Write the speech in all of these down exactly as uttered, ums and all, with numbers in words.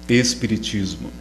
Espiritismo.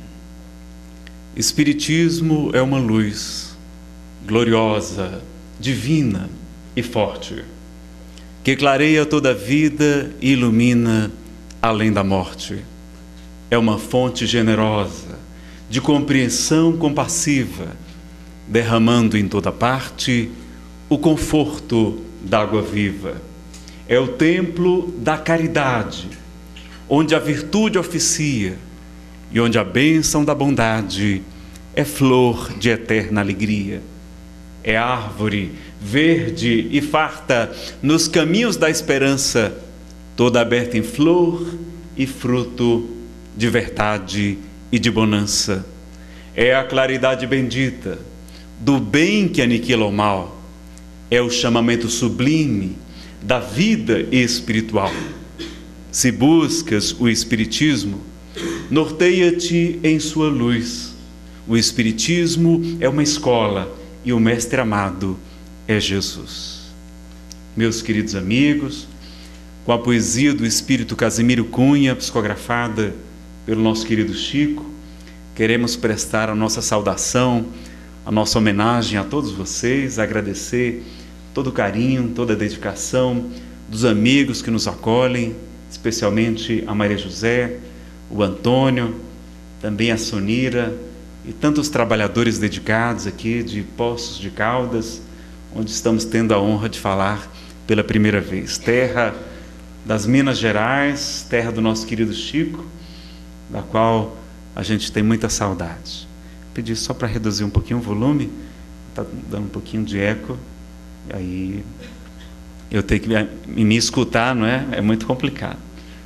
Espiritismo é uma luz gloriosa, divina e forte, que clareia toda a vida e ilumina além da morte. É uma fonte generosa, de compreensão compassiva, derramando em toda parte o conforto da água viva. É o templo da caridade, onde a virtude oficia e onde a bênção da bondade é flor de eterna alegria. É árvore verde e farta nos caminhos da esperança, toda aberta em flor e fruto de verdade e de bonança. É a claridade bendita do bem que aniquila o mal. É o chamamento sublime da vida espiritual. Se buscas o Espiritismo, norteia-te em sua luz. O Espiritismo é uma escola e o mestre amado é Jesus. Meus queridos amigos, com a poesia do Espírito Casimiro Cunha, psicografada pelo nosso querido Chico, queremos prestar a nossa saudação, a nossa homenagem a todos vocês, agradecer todo o carinho, toda a dedicação dos amigos que nos acolhem, especialmente a Maria José, o Antônio, também a Sonira e tantos trabalhadores dedicados aqui de Poços de Caldas, onde estamos tendo a honra de falar pela primeira vez. Terra das Minas Gerais, terra do nosso querido Chico, da qual a gente tem muita saudade. Pedi só para reduzir um pouquinho o volume, está dando um pouquinho de eco, e aí eu tenho que me, me escutar, não é? É muito complicado.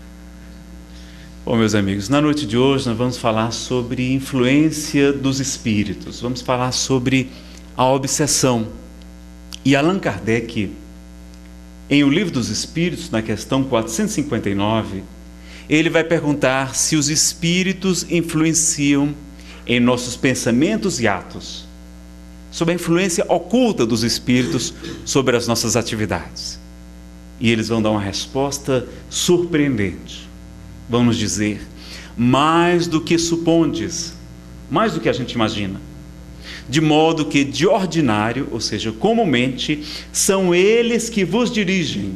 Bom, meus amigos, na noite de hoje nós vamos falar sobre influência dos espíritos, vamos falar sobre a obsessão. E Allan Kardec, em O Livro dos Espíritos, na questão quatrocentos e cinquenta e nove, ele vai perguntar se os espíritos influenciam em nossos pensamentos e atos, sobre a influência oculta dos espíritos sobre as nossas atividades. E eles vão dar uma resposta surpreendente. Vão nos dizer, mais do que supondes, mais do que a gente imagina, de modo que de ordinário, ou seja, comumente, são eles que vos dirigem.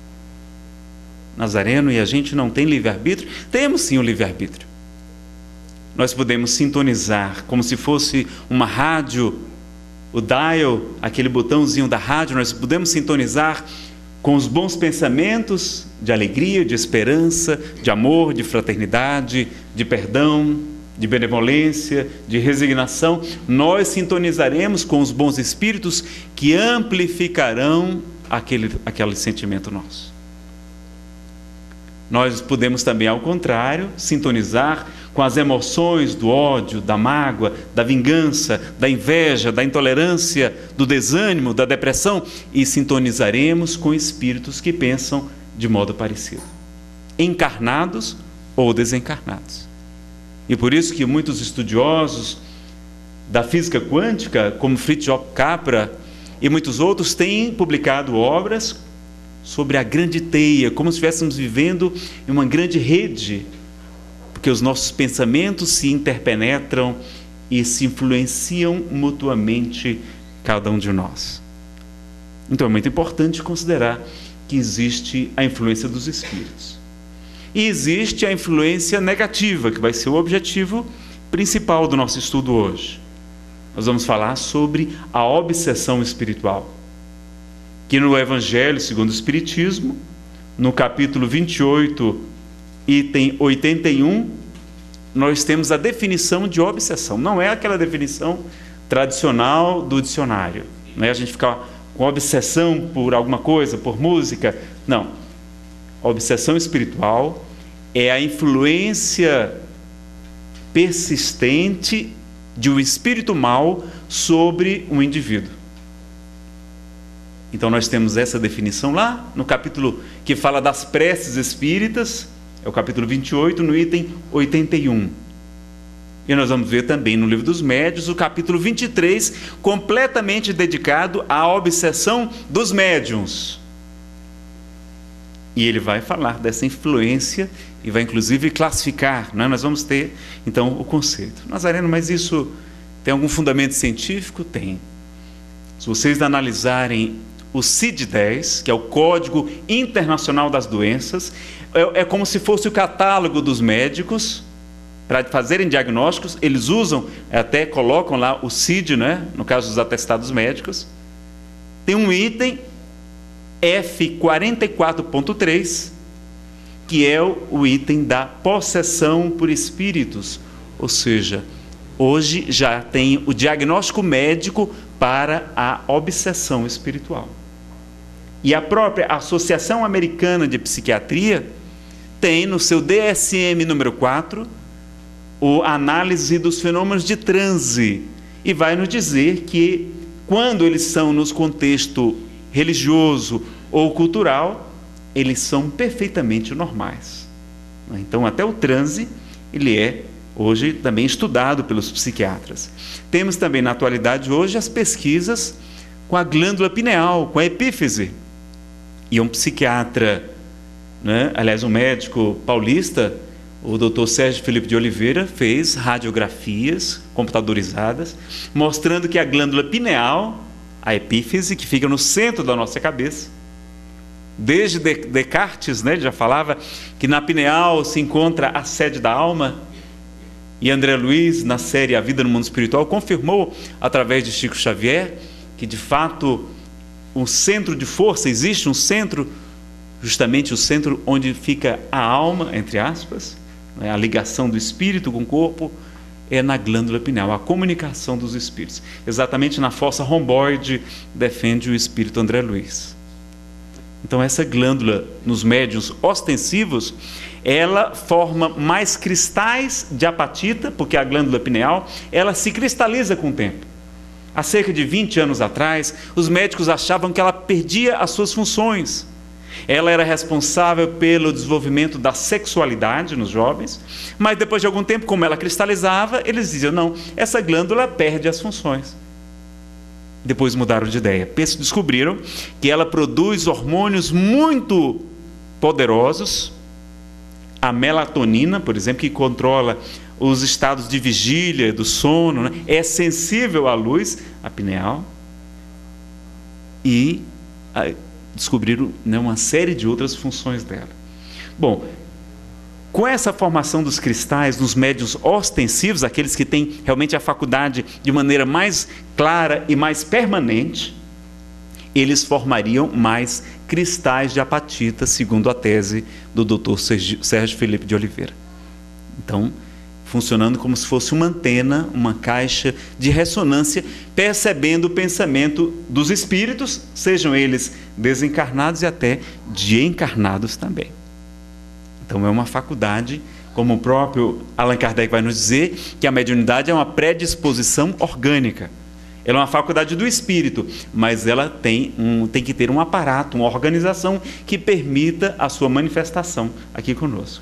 Nazareno, e a gente não tem livre-arbítrio? Temos sim o livre-arbítrio. Nós podemos sintonizar como se fosse uma rádio, o dial, aquele botãozinho da rádio, nós podemos sintonizar com os bons pensamentos de alegria, de esperança, de amor, de fraternidade, de perdão, de benevolência, de resignação. Nós sintonizaremos com os bons espíritos que amplificarão aquele, aquele sentimento nosso. Nós podemos também, ao contrário, sintonizar com as emoções do ódio, da mágoa, da vingança, da inveja, da intolerância, do desânimo, da depressão, e sintonizaremos com espíritos que pensam de modo parecido, encarnados ou desencarnados. E por isso que muitos estudiosos da física quântica, como Fritjof Capra e muitos outros, têm publicado obras sobre a grande teia, como se estivéssemos vivendo em uma grande rede, porque os nossos pensamentos se interpenetram e se influenciam mutuamente cada um de nós. Então é muito importante considerar que existe a influência dos espíritos. E existe a influência negativa, que vai ser o objetivo principal do nosso estudo hoje. Nós vamos falar sobre a obsessão espiritual, que no Evangelho segundo o Espiritismo, no capítulo vinte e oito, item oitenta e um, nós temos a definição de obsessão. Não é aquela definição tradicional do dicionário, não é a gente ficar com obsessão por alguma coisa, por música. Não. A obsessão espiritual é a influência persistente de um espírito mau sobre um indivíduo. Então nós temos essa definição lá no capítulo que fala das preces espíritas, é o capítulo vinte e oito, no item oitenta e um. E nós vamos ver também no Livro dos Médiuns, o capítulo vinte e três, completamente dedicado à obsessão dos médiuns. E ele vai falar dessa influência e vai inclusive classificar, né? Nós vamos ter então o conceito. Nazareno, mas isso tem algum fundamento científico? Tem. Se vocês analisarem o C I D dez, que é o Código Internacional das Doenças, é, é como se fosse o catálogo dos médicos para fazerem diagnósticos. Eles usam, até colocam lá o C I D, né? No caso dos atestados médicos. Tem um item F quarenta e quatro ponto três, que é o, o item da possessão por espíritos. Ou seja, hoje já tem o diagnóstico médico para a obsessão espiritual. E a própria Associação Americana de Psiquiatria tem no seu D S M número quatro a análise dos fenômenos de transe, e vai nos dizer que quando eles são nos contexto religioso ou cultural, eles são perfeitamente normais. Então até o transe, ele é hoje também estudado pelos psiquiatras. Temos também na atualidade hoje as pesquisas com a glândula pineal, com a epífise. E um psiquiatra, né, aliás um médico paulista, o doutor Sérgio Felipe de Oliveira, fez radiografias computadorizadas, mostrando que a glândula pineal, a epífise, que fica no centro da nossa cabeça, desde Descartes, né, ele já falava que na pineal se encontra a sede da alma, e André Luiz, na série A Vida no Mundo Espiritual, confirmou, através de Chico Xavier, que de fato um centro de força, existe um centro, justamente o centro onde fica a alma, entre aspas, né, a ligação do espírito com o corpo, é na glândula pineal, a comunicação dos espíritos. Exatamente na fossa romboide, defende o espírito André Luiz. Então essa glândula, nos médiuns ostensivos, ela forma mais cristais de apatita, porque a glândula pineal, ela se cristaliza com o tempo. Há cerca de vinte anos atrás, os médicos achavam que ela perdia as suas funções. Ela era responsável pelo desenvolvimento da sexualidade nos jovens, mas depois de algum tempo, como ela cristalizava, eles diziam, não, essa glândula perde as funções. Depois mudaram de ideia. Descobriram que ela produz hormônios muito poderosos, a melatonina, por exemplo, que controla os estados de vigília, do sono, né? É sensível à luz, a pineal, e a, descobriram, né, uma série de outras funções dela. Bom, com essa formação dos cristais nos médiuns ostensivos, aqueles que têm realmente a faculdade de maneira mais clara e mais permanente, eles formariam mais cristais de apatita, segundo a tese do doutor Sérgio Felipe de Oliveira. Então, funcionando como se fosse uma antena, uma caixa de ressonância, percebendo o pensamento dos espíritos, sejam eles desencarnados e até de encarnados também. Então é uma faculdade, como o próprio Allan Kardec vai nos dizer, que a mediunidade é uma predisposição orgânica. Ela é uma faculdade do espírito, mas ela tem, um, tem que ter um aparato, uma organização que permita a sua manifestação aqui conosco.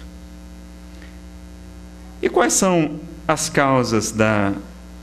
E quais são as causas da...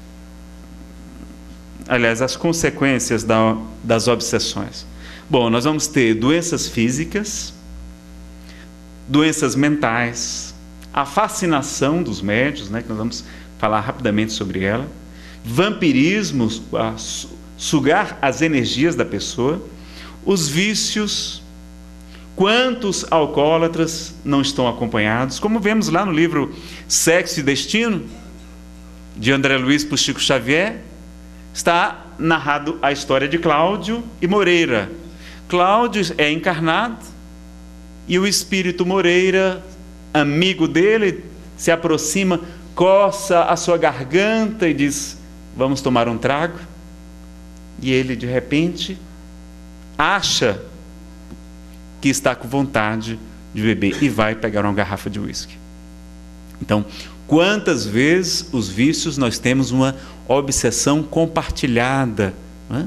aliás, as consequências da, das obsessões? Bom, nós vamos ter doenças físicas, doenças mentais, a fascinação dos médiuns, né, que nós vamos falar rapidamente sobre ela, vampirismo, a sugar as energias da pessoa, os vícios. Quantos alcoólatras não estão acompanhados? Como vemos lá no livro Sexo e Destino, de André Luiz por Chico Xavier, está narrado a história de Cláudio e Moreira. Cláudio é encarnado e o espírito Moreira, amigo dele, se aproxima, coça a sua garganta e diz, vamos tomar um trago? E ele, de repente, acha que está com vontade de beber e vai pegar uma garrafa de uísque. Então, quantas vezes os vícios nós temos uma obsessão compartilhada, não é?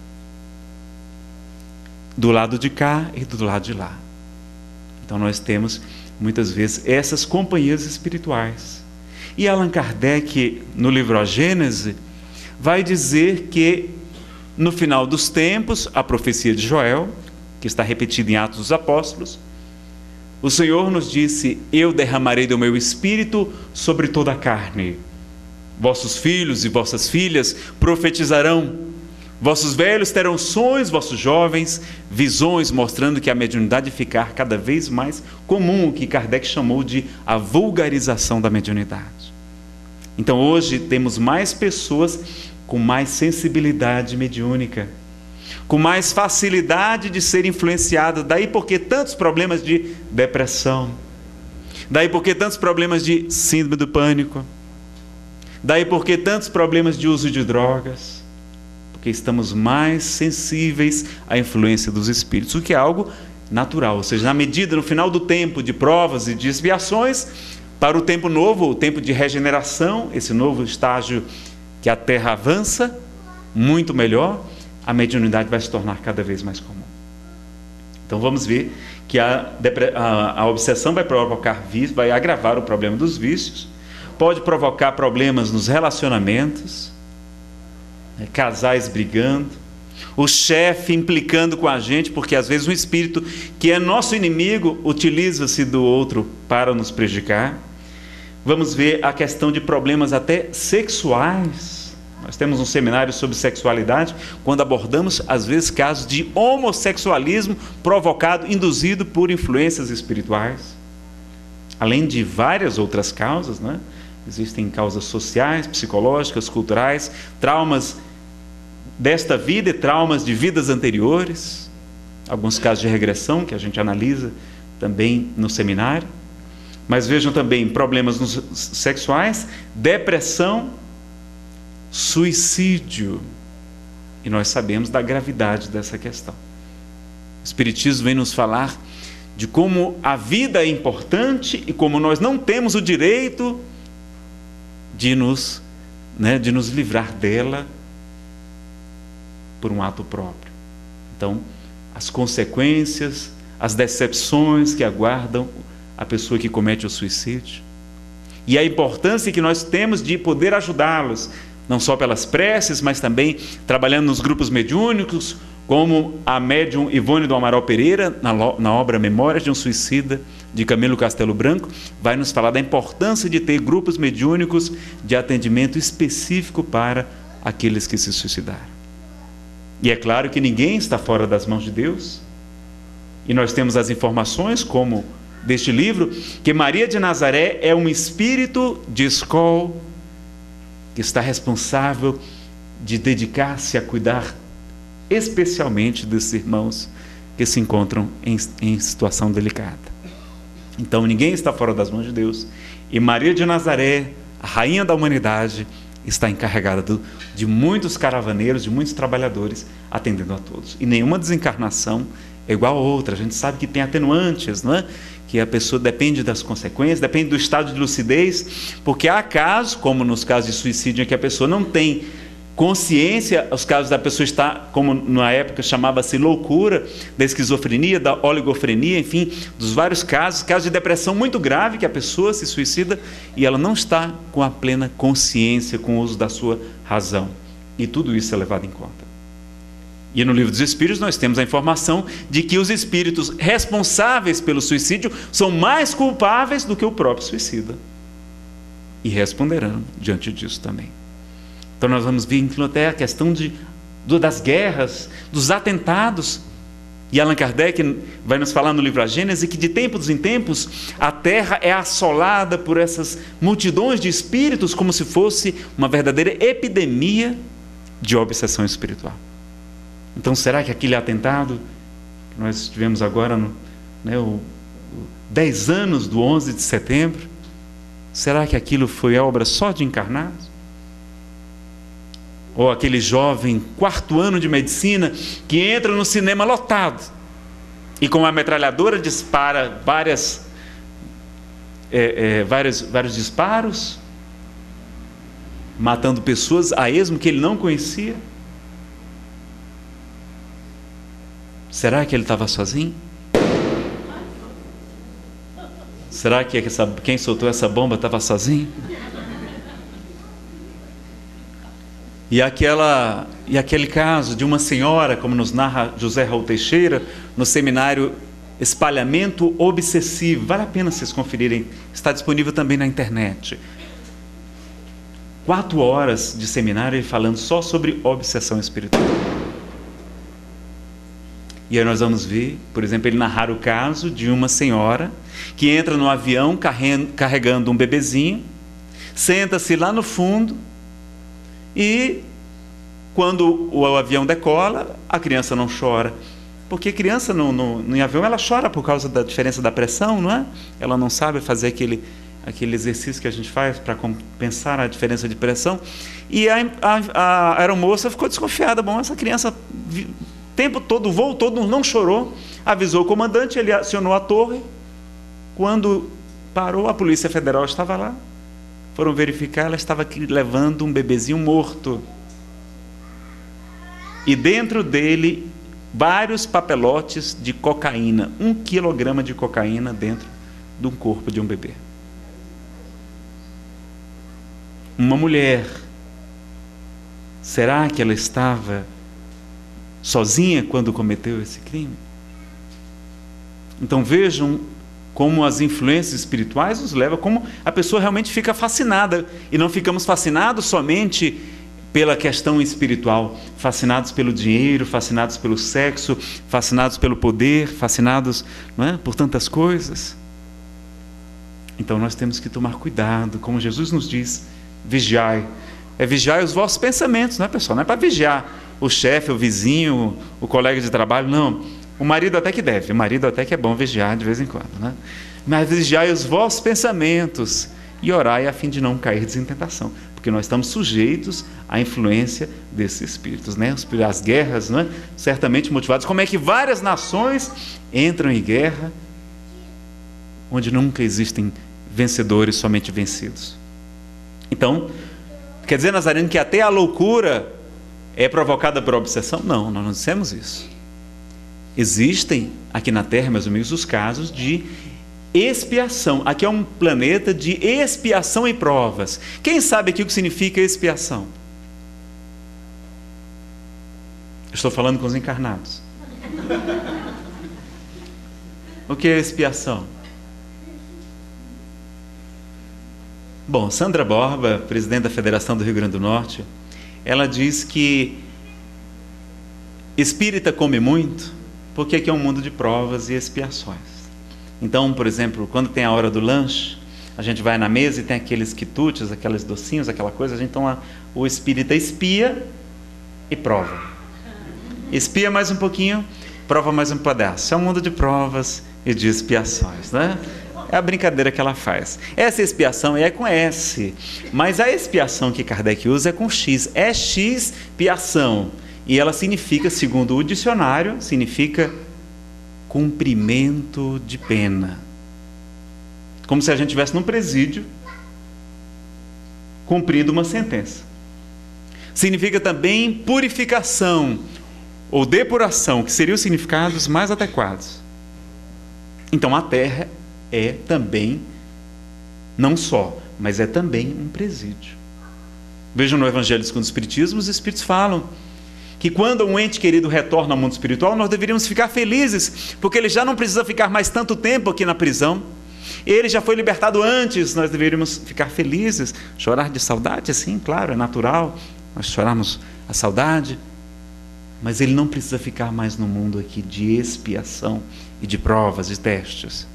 Do lado de cá e do lado de lá. Então nós temos muitas vezes essas companhias espirituais. E Allan Kardec, no livro A Gênese, vai dizer que no final dos tempos, a profecia de Joel, que está repetida em Atos dos Apóstolos, O Senhor nos disse: eu derramarei do meu espírito sobre toda a carne. Vossos filhos e vossas filhas profetizarão, vossos velhos terão sonhos, vossos jovens visões, mostrando que a mediunidade ficar cada vez mais comum, o que Kardec chamou de a vulgarização da mediunidade. Então hoje temos mais pessoas com mais sensibilidade mediúnica, com mais facilidade de ser influenciadas. Daí porque tantos problemas de depressão, daí porque tantos problemas de síndrome do pânico, daí porque tantos problemas de uso de drogas, porque estamos mais sensíveis à influência dos espíritos, o que é algo natural. Ou seja, na medida, no final do tempo de provas e de expiações, para o tempo novo, o tempo de regeneração, esse novo estágio que a Terra avança, muito melhor, a mediunidade vai se tornar cada vez mais comum. Então vamos ver que a, a, a obsessão vai provocar vícios, vai agravar o problema dos vícios, pode provocar problemas nos relacionamentos, né, casais brigando, o chefe implicando com a gente, porque às vezes um espírito que é nosso inimigo utiliza-se do outro para nos prejudicar. Vamos ver a questão de problemas até sexuais. Nós temos um seminário sobre sexualidade, quando abordamos, às vezes, casos de homossexualismo provocado, induzido por influências espirituais. Além de várias outras causas, né? Existem causas sociais, psicológicas, culturais, traumas desta vida e traumas de vidas anteriores. Alguns casos de regressão que a gente analisa também no seminário. Mas vejam também problemas nos sexuais, depressão, suicídio. E nós sabemos da gravidade dessa questão. O Espiritismo vem nos falar de como a vida é importante e como nós não temos o direito de nos, né, de nos livrar dela por um ato próprio. Então, as consequências, as decepções que aguardam a pessoa que comete o suicídio. E a importância que nós temos de poder ajudá-los, não só pelas preces, mas também trabalhando nos grupos mediúnicos, como a médium Ivone do Amaral Pereira, na, na obra Memórias de um Suicida, de Camilo Castelo Branco, vai nos falar da importância de ter grupos mediúnicos de atendimento específico para aqueles que se suicidaram. E é claro que ninguém está fora das mãos de Deus, e nós temos as informações, como deste livro, que Maria de Nazaré é um espírito de escola que está responsável de dedicar-se a cuidar especialmente desses irmãos que se encontram em, em situação delicada. Então ninguém está fora das mãos de Deus, e Maria de Nazaré, a rainha da humanidade, está encarregada do, de muitos caravaneiros, de muitos trabalhadores, atendendo a todos. E nenhuma desencarnação é igual a outra. A gente sabe que tem atenuantes, não é? Que a pessoa depende das consequências, depende do estado de lucidez, porque há casos, como nos casos de suicídio, em que a pessoa não tem consciência, os casos da pessoa está, como na época chamava-se loucura, da esquizofrenia, da oligofrenia, enfim, dos vários casos, casos de depressão muito grave, que a pessoa se suicida e ela não está com a plena consciência, com o uso da sua razão. E tudo isso é levado em conta. E no Livro dos Espíritos nós temos a informação de que os espíritos responsáveis pelo suicídio são mais culpáveis do que o próprio suicida. E responderão diante disso também. Então nós vamos ver então, até a questão de, das guerras, dos atentados. E Allan Kardec vai nos falar no livro A Gênese que de tempos em tempos a Terra é assolada por essas multidões de espíritos como se fosse uma verdadeira epidemia de obsessão espiritual. Então será que aquele atentado que nós tivemos agora, no, né, o, o dez anos do onze de setembro, será que aquilo foi obra só de encarnados? Ou aquele jovem, quarto ano de medicina, que entra no cinema lotado e com uma metralhadora dispara várias, é, é, vários, vários disparos, matando pessoas a esmo que ele não conhecia? Será que ele estava sozinho? Será que essa, quem soltou essa bomba estava sozinho? E, aquela, e aquele caso de uma senhora, como nos narra José Raul Teixeira, no seminário espalhamento obsessivo. Vale a pena vocês conferirem, está disponível também na internet. Quatro horas de seminário ele falando só sobre obsessão espiritual. E aí nós vamos ver, por exemplo, ele narrar o caso de uma senhora que entra no avião carregando um bebezinho, senta-se lá no fundo e quando o avião decola, a criança não chora. Porque criança no, no, no avião ela chora por causa da diferença da pressão, não é? Ela não sabe fazer aquele, aquele exercício que a gente faz para compensar a diferença de pressão. E a, a, a aeromoça ficou desconfiada. Bom, essa criança o tempo todo, o voo todo não chorou. Avisou o comandante, ele acionou a torre. Quando parou, a Polícia Federal estava lá. Foram verificar, ela estava aqui levando um bebezinho morto. E dentro dele, vários papelotes de cocaína. Um quilograma de cocaína dentro de um corpo de um bebê. Uma mulher. Será que ela estava sozinha quando cometeu esse crime? Então vejam como as influências espirituais nos levam, como a pessoa realmente fica fascinada. E não ficamos fascinados somente pela questão espiritual, fascinados pelo dinheiro, fascinados pelo sexo, fascinados pelo poder, fascinados, não é, por tantas coisas. Então nós temos que tomar cuidado, como Jesus nos diz, vigiai. É vigiai os vossos pensamentos, não é, pessoal? Não é para vigiar o chefe, o vizinho, o colega de trabalho, não. O marido até que deve, o marido até que é bom vigiar de vez em quando, né? Mas vigiai os vossos pensamentos e orai a fim de não cair em tentação, porque nós estamos sujeitos à influência desses espíritos, né? As guerras, não é? Certamente motivadas. Como é que várias nações entram em guerra onde nunca existem vencedores, somente vencidos? Então, quer dizer, Nazareno, que até a loucura é provocada por obsessão? Não, nós não dissemos isso. Existem aqui na Terra, meus amigos, os casos de expiação. Aqui é um planeta de expiação e provas. Quem sabe aqui o que significa expiação? Estou falando com os encarnados. O que é expiação? Bom, Sandra Borba, presidente da Federação do Rio Grande do Norte, ela diz que espírita come muito porque aqui é um mundo de provas e expiações. Então, por exemplo, quando tem a hora do lanche, a gente vai na mesa e tem aqueles quitutes, aqueles docinhos, aquela coisa, a gente, então o espírita espia e prova. Espia mais um pouquinho, prova mais um pedaço. É um mundo de provas e de expiações, né? É a brincadeira que ela faz. Essa expiação é com S, mas a expiação que Kardec usa é com X. É expiação. E ela significa, segundo o dicionário, significa cumprimento de pena. Como se a gente estivesse num presídio, cumprindo uma sentença. Significa também purificação ou depuração, que seriam os significados mais adequados. Então a Terra é também, não só, mas é também um presídio. Vejam no Evangelho segundo o Espiritismo, os Espíritos falam que quando um ente querido retorna ao mundo espiritual, nós deveríamos ficar felizes, porque ele já não precisa ficar mais tanto tempo aqui na prisão. Ele já foi libertado antes, nós deveríamos ficar felizes, chorar de saudade, sim, claro, é natural, nós choramos a saudade, mas ele não precisa ficar mais no mundo aqui de expiação e de provas e testes.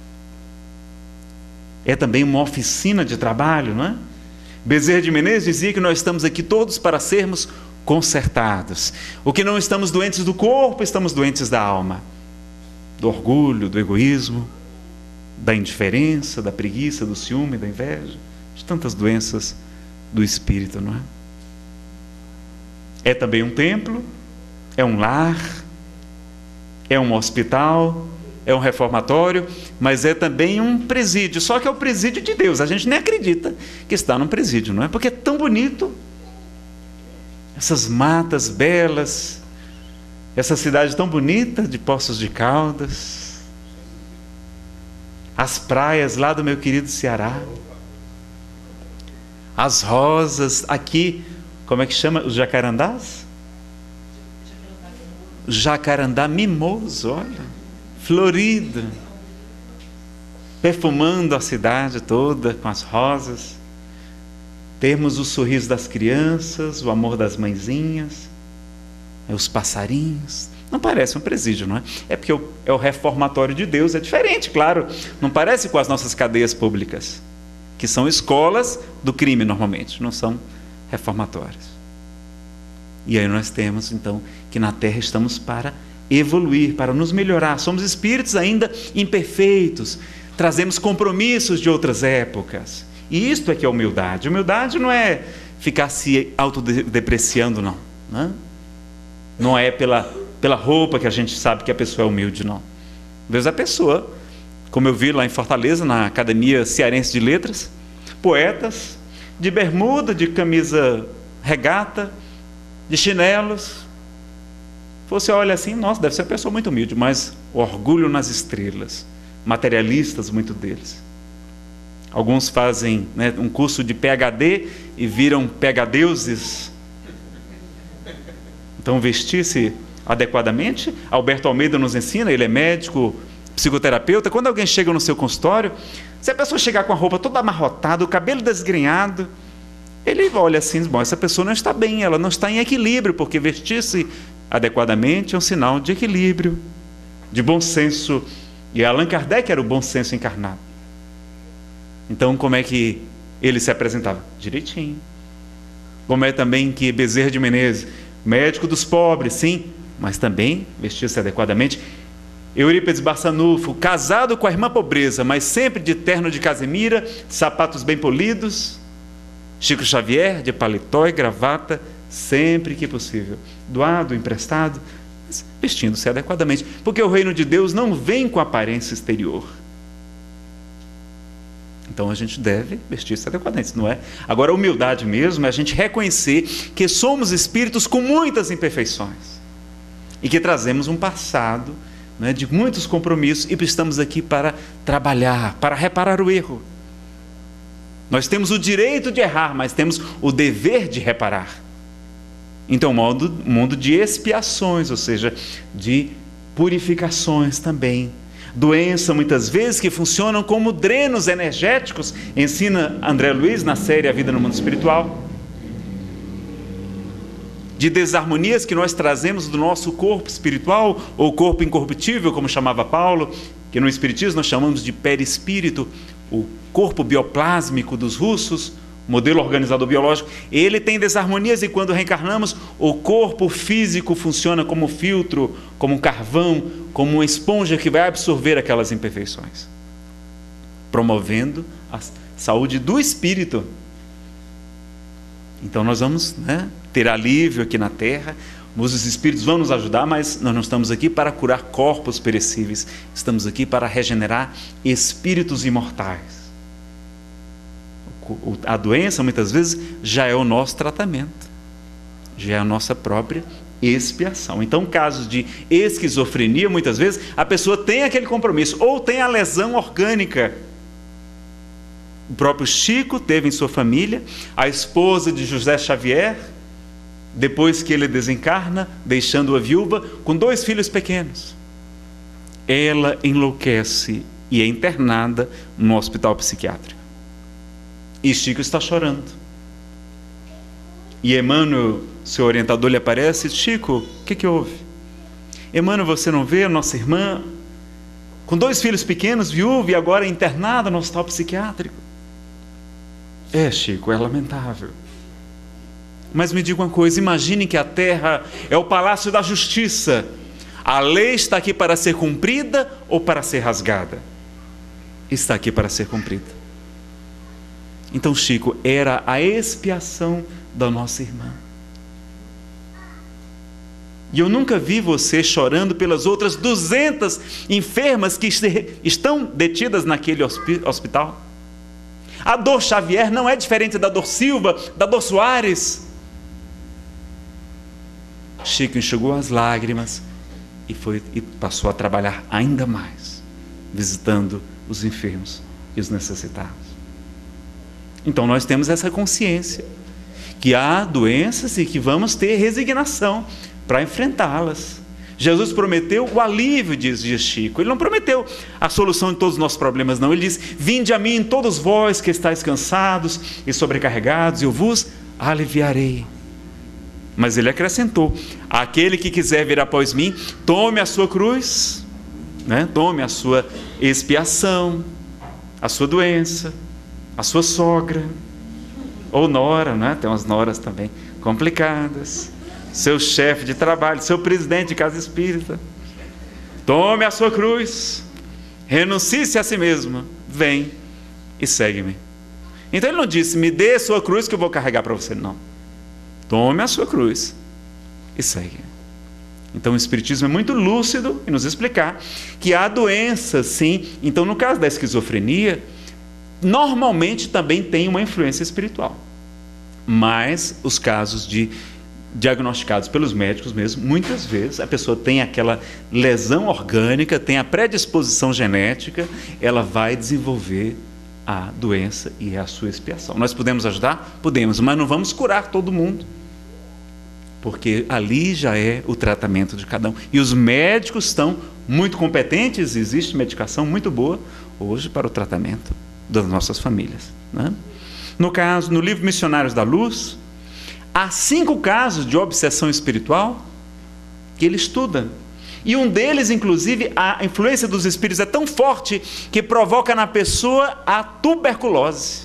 É também uma oficina de trabalho, não é? Bezerra de Menezes dizia que nós estamos aqui todos para sermos consertados. O que não estamos doentes do corpo, estamos doentes da alma, do orgulho, do egoísmo, da indiferença, da preguiça, do ciúme, da inveja, de tantas doenças do espírito, não é? É também um templo, é um lar, é um hospital, é um reformatório, mas é também um presídio, só que é o presídio de Deus. A gente nem acredita que está num presídio, não é? Porque é tão bonito, essas matas belas, essa cidade tão bonita de Poços de Caldas, as praias lá do meu querido Ceará, as rosas aqui, como é que chama? Os jacarandás? Jacarandá mimoso, olha, florido, perfumando a cidade toda com as rosas, termos o sorriso das crianças, o amor das mãezinhas, os passarinhos. Não parece um presídio, não é? É porque é o reformatório de Deus, é diferente, claro. Não parece com as nossas cadeias públicas, que são escolas do crime normalmente, não são reformatórios. E aí nós temos, então, que na Terra estamos para evoluir, para nos melhorar. Somos espíritos ainda imperfeitos, trazemos compromissos de outras épocas. E isto é que é humildade. Humildade não é ficar se autodepreciando, não. Não, não é pela, pela roupa que a gente sabe que a pessoa é humilde, não. Às vezes a pessoa, como eu vi lá em Fortaleza, na Academia Cearense de Letras, poetas de bermuda, de camisa regata, de chinelos. Você olha assim, nossa, deve ser uma pessoa muito humilde, mas o orgulho nas estrelas, materialistas, muito deles. Alguns fazem, né, um curso de P H D e viram pegadeuses. Então, vestir-se adequadamente. Alberto Almeida nos ensina, ele é médico, psicoterapeuta. Quando alguém chega no seu consultório, se a pessoa chegar com a roupa toda amarrotada, o cabelo desgrenhado, ele olha assim, bom, essa pessoa não está bem, ela não está em equilíbrio, porque vestir-se adequadamente é um sinal de equilíbrio, de bom senso. E Allan Kardec era o bom senso encarnado. Então, como é que ele se apresentava? Direitinho. Como é também que Bezerra de Menezes, médico dos pobres, sim, mas também vestia-se adequadamente. Eurípides Barçanufo, casado com a irmã pobreza, mas sempre de terno de casemira, sapatos bem polidos. Chico Xavier, de paletó e gravata, sempre que possível. Doado, emprestado, mas vestindo-se adequadamente. Porque o reino de Deus não vem com aparência exterior. Então a gente deve vestir-se adequadamente, não é? Agora, a humildade mesmo é a gente reconhecer que somos espíritos com muitas imperfeições e que trazemos um passado, né, de muitos compromissos e estamos aqui para trabalhar, para reparar o erro. Nós temos o direito de errar, mas temos o dever de reparar. Então, um mundo, um mundo de expiações, ou seja, de purificações também. Doença, muitas vezes, que funcionam como drenos energéticos, ensina André Luiz na série A Vida no Mundo Espiritual. De desarmonias que nós trazemos do nosso corpo espiritual, ou corpo incorruptível, como chamava Paulo, que no Espiritismo nós chamamos de perispírito, o corpo bioplásmico dos russos, modelo organizador biológico. Ele tem desarmonias e quando reencarnamos, o corpo físico funciona como filtro, como um carvão, como uma esponja que vai absorver aquelas imperfeições, promovendo a saúde do espírito. Então nós vamos, né, ter alívio aqui na Terra, os espíritos vão nos ajudar, mas nós não estamos aqui para curar corpos perecíveis, estamos aqui para regenerar espíritos imortais. A doença, muitas vezes, já é o nosso tratamento, já é a nossa própria expiação. Então, casos de esquizofrenia, muitas vezes, a pessoa tem aquele compromisso, ou tem a lesão orgânica. O próprio Chico teve em sua família, a esposa de José Xavier, depois que ele desencarna, deixando-a viúva, com dois filhos pequenos. Ela enlouquece e é internada no hospital psiquiátrico. E Chico está chorando. E Emmanuel, seu orientador, lhe aparece: Chico, o que que houve? Emmanuel, você não vê a nossa irmã com dois filhos pequenos, viúva, e agora internada no hospital psiquiátrico? É, Chico, é lamentável. Mas me diga uma coisa, imagine que a Terra é o palácio da justiça. A lei está aqui para ser cumprida ou para ser rasgada? Está aqui para ser cumprida. Então, Chico, era a expiação da nossa irmã. E eu nunca vi você chorando pelas outras duzentas enfermas que estão detidas naquele hospital. A dor Xavier não é diferente da dor Silva, da dor Soares. Chico enxugou as lágrimas e, foi, e passou a trabalhar ainda mais, visitando os enfermos e os necessitados. Então nós temos essa consciência que há doenças e que vamos ter resignação para enfrentá-las. Jesus prometeu o alívio, diz Chico. Ele não prometeu a solução de todos os nossos problemas, não. Ele diz: vinde a mim todos vós que estáis cansados e sobrecarregados, e eu vos aliviarei. Mas ele acrescentou: aquele que quiser vir após mim, tome a sua cruz, né? Tome a sua expiação, a sua doença, a sua sogra, ou nora, né? Tem umas noras também complicadas, seu chefe de trabalho, seu presidente de casa espírita. Tome a sua cruz, renuncie-se a si mesmo, vem e segue-me. Então ele não disse: me dê a sua cruz que eu vou carregar para você, não. Tome a sua cruz e segue. Então o Espiritismo é muito lúcido em nos explicar que há doenças, sim. Então no caso da esquizofrenia, normalmente também tem uma influência espiritual. Mas os casos de diagnosticados pelos médicos mesmo, muitas vezes a pessoa tem aquela lesão orgânica, tem a predisposição genética, ela vai desenvolver a doença e a sua expiação. Nós podemos ajudar? Podemos, mas não vamos curar todo mundo, porque ali já é o tratamento de cada um. E os médicos estão muito competentes, existe medicação muito boa hoje para o tratamento das nossas famílias, né? No caso, no livro Missionários da Luz, há cinco casos de obsessão espiritual que ele estuda. E um deles, inclusive, a influência dos espíritos é tão forte que provoca na pessoa a tuberculose.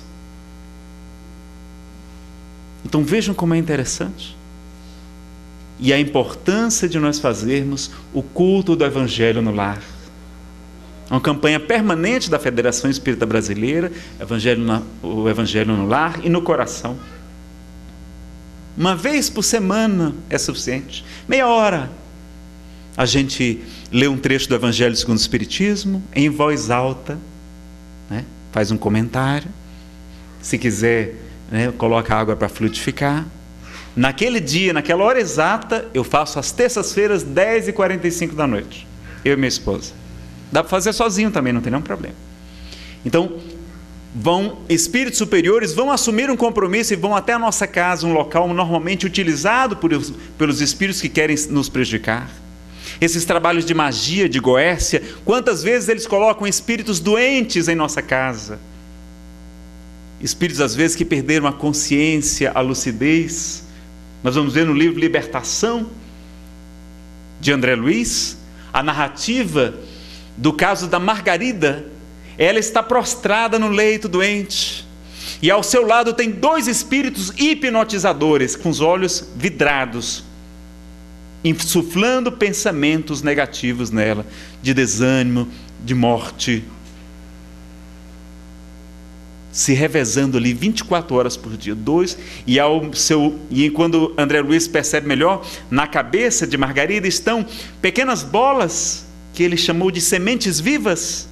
Então vejam como é interessante. E a importância de nós fazermos o culto do Evangelho no lar. Uma campanha permanente da Federação Espírita Brasileira, Evangelho na, o Evangelho no lar e no coração. Uma vez por semana é suficiente, meia hora. A gente lê um trecho do Evangelho segundo o Espiritismo, em voz alta, né? Faz um comentário, se quiser, né, coloca água para fluidificar. Naquele dia, naquela hora exata, eu faço às terças-feiras, dez e quarenta e cinco da noite, eu e minha esposa. Dá para fazer sozinho também, não tem nenhum problema. Então, vão, espíritos superiores vão assumir um compromisso e vão até a nossa casa, um local normalmente utilizado por, pelos espíritos que querem nos prejudicar. Esses trabalhos de magia, de goécia, quantas vezes eles colocam espíritos doentes em nossa casa? Espíritos, às vezes, que perderam a consciência, a lucidez. Nós vamos ver no livro Libertação, de André Luiz, a narrativa do caso da Margarida. Ela está prostrada no leito doente, e ao seu lado tem dois espíritos hipnotizadores, com os olhos vidrados, insuflando pensamentos negativos nela, de desânimo, de morte, se revezando ali vinte e quatro horas por dia, dois, e, ao seu, e quando André Luiz percebe melhor, na cabeça de Margarida estão pequenas bolas, que ele chamou de sementes vivas,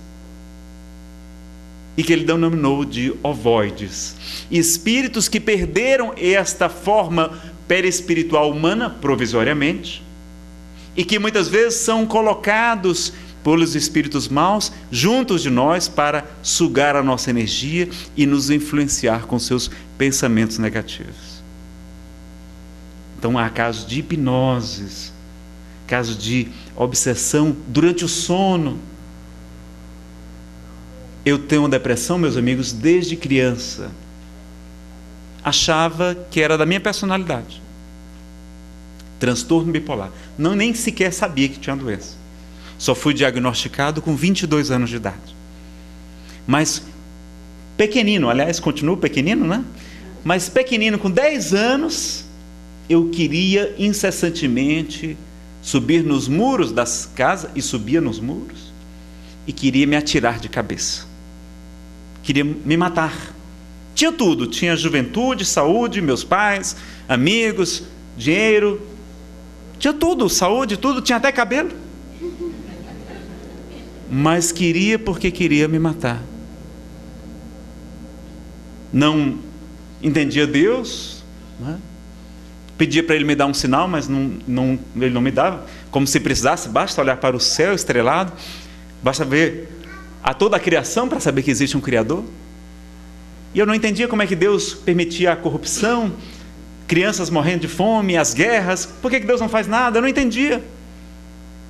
e que ele denominou de ovoides, espíritos que perderam esta forma perispiritual humana provisoriamente, e que muitas vezes são colocados pelos espíritos maus juntos de nós para sugar a nossa energia e nos influenciar com seus pensamentos negativos. Então há casos de hipnoses, casos de obsessão durante o sono. Eu tenho depressão, meus amigos, desde criança. Achava que era da minha personalidade. Transtorno bipolar. Não, nem sequer sabia que tinha doença. Só fui diagnosticado com vinte e dois anos de idade. Mas pequenino, aliás, continuo pequenino, né? Mas pequenino, com dez anos, eu queria incessantemente subir nos muros das casas, e subia nos muros, e queria me atirar de cabeça. Queria me matar. Tinha tudo, tinha juventude, saúde, meus pais, amigos, dinheiro, tinha tudo, saúde, tudo, tinha até cabelo. Mas queria porque queria me matar. Não entendia Deus, né? Pedia para Ele me dar um sinal, mas não, não, Ele não me dava. Como se precisasse, basta olhar para o céu estrelado, basta ver a toda a criação para saber que existe um Criador. E eu não entendia como é que Deus permitia a corrupção, crianças morrendo de fome, as guerras. Por que Deus não faz nada? Eu não entendia.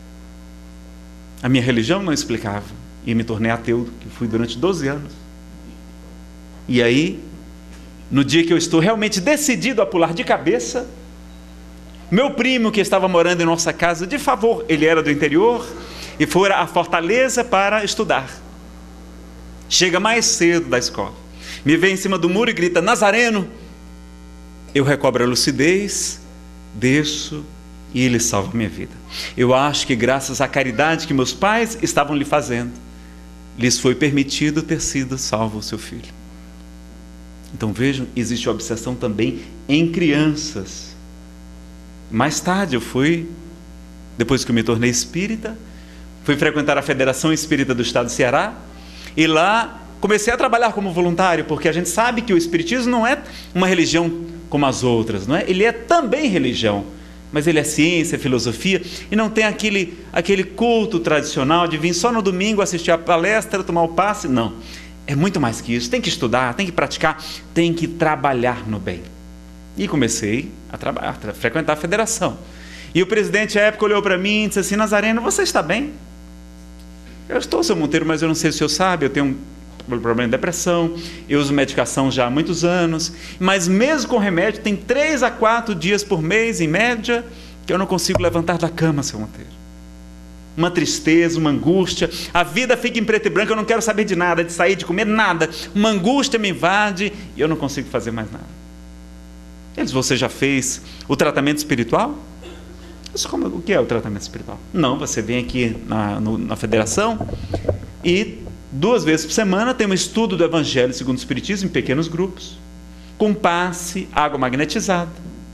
A minha religião não explicava. E me tornei ateu, que fui durante doze anos. E aí, no dia que eu estou realmente decidido a pular de cabeça, meu primo, que estava morando em nossa casa, de favor, ele era do interior, e foi à Fortaleza para estudar. Chega mais cedo da escola, me vê em cima do muro e grita: Nazareno! Eu recobro a lucidez, desço e ele salva a minha vida. Eu acho que graças à caridade que meus pais estavam lhe fazendo, lhes foi permitido ter sido salvo o seu filho. Então vejam, existe obsessão também em crianças. Mais tarde eu fui, depois que eu me tornei espírita, fui frequentar a Federação Espírita do Estado do Ceará, e lá comecei a trabalhar como voluntário, porque a gente sabe que o espiritismo não é uma religião como as outras, não é? Ele é também religião, mas ele é ciência, filosofia, e não tem aquele, aquele culto tradicional de vir só no domingo assistir a palestra, tomar o passe. Não, é muito mais que isso. Tem que estudar, tem que praticar, tem que trabalhar no bem. E comecei a trabalhar, a frequentar a federação. E o presidente à época olhou para mim e disse assim: Nazareno, você está bem? Eu estou, seu Monteiro, mas eu não sei se o senhor sabe, eu tenho um problema de depressão, eu uso medicação já há muitos anos, mas mesmo com remédio, tem três a quatro dias por mês, em média, que eu não consigo levantar da cama, seu Monteiro. Uma tristeza, uma angústia, a vida fica em preto e branco, eu não quero saber de nada, de sair, de comer, nada. Uma angústia me invade e eu não consigo fazer mais nada. Eles, você já fez o tratamento espiritual? Mas como, o que é o tratamento espiritual? Não, você vem aqui na, no, na federação e duas vezes por semana tem um estudo do Evangelho segundo o Espiritismo em pequenos grupos, com passe, água magnetizada.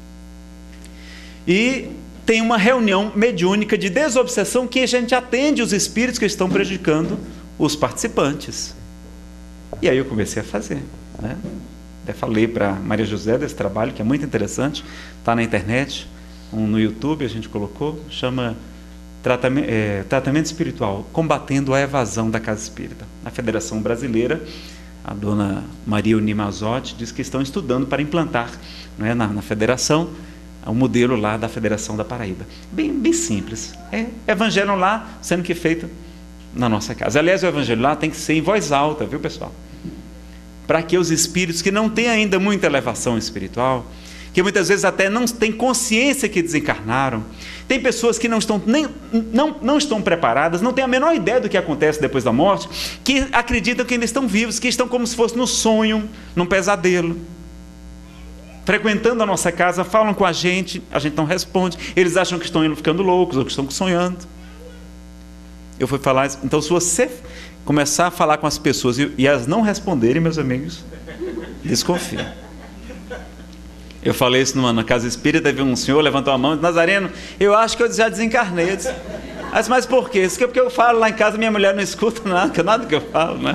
E tem uma reunião mediúnica de desobsessão que a gente atende os espíritos que estão prejudicando os participantes. E aí eu comecei a fazer, né? Até falei para Maria José desse trabalho, que é muito interessante, está na internet, um, no YouTube a gente colocou, chama Tratamento, é, Tratamento Espiritual, Combatendo a Evasão da Casa Espírita. Na Federação Brasileira, a dona Maria Unimazotti diz que estão estudando para implantar, não é, na, na federação, o modelo lá da Federação da Paraíba. Bem, bem simples. É evangelho lá, sendo que feito na nossa casa. Aliás, o evangelho lá tem que ser em voz alta, viu, pessoal? Para que os espíritos que não têm ainda muita elevação espiritual, que muitas vezes até não têm consciência que desencarnaram, tem pessoas que não estão, nem, não, não estão preparadas, não têm a menor ideia do que acontece depois da morte, que acreditam que ainda estão vivos, que estão como se fosse no sonho, num pesadelo, frequentando a nossa casa, falam com a gente, a gente não responde, eles acham que estão ficando loucos ou que estão sonhando. Eu fui falar, então se você começar a falar com as pessoas e, e elas não responderem, meus amigos, desconfiem. Eu falei isso numa, na casa espírita, teve um senhor, levantou a mão e disse: Nazareno, eu acho que eu já desencarnei. Eu disse, mas, mas por quê? Isso que é porque eu falo lá em casa, minha mulher não escuta nada, nada que eu falo, né?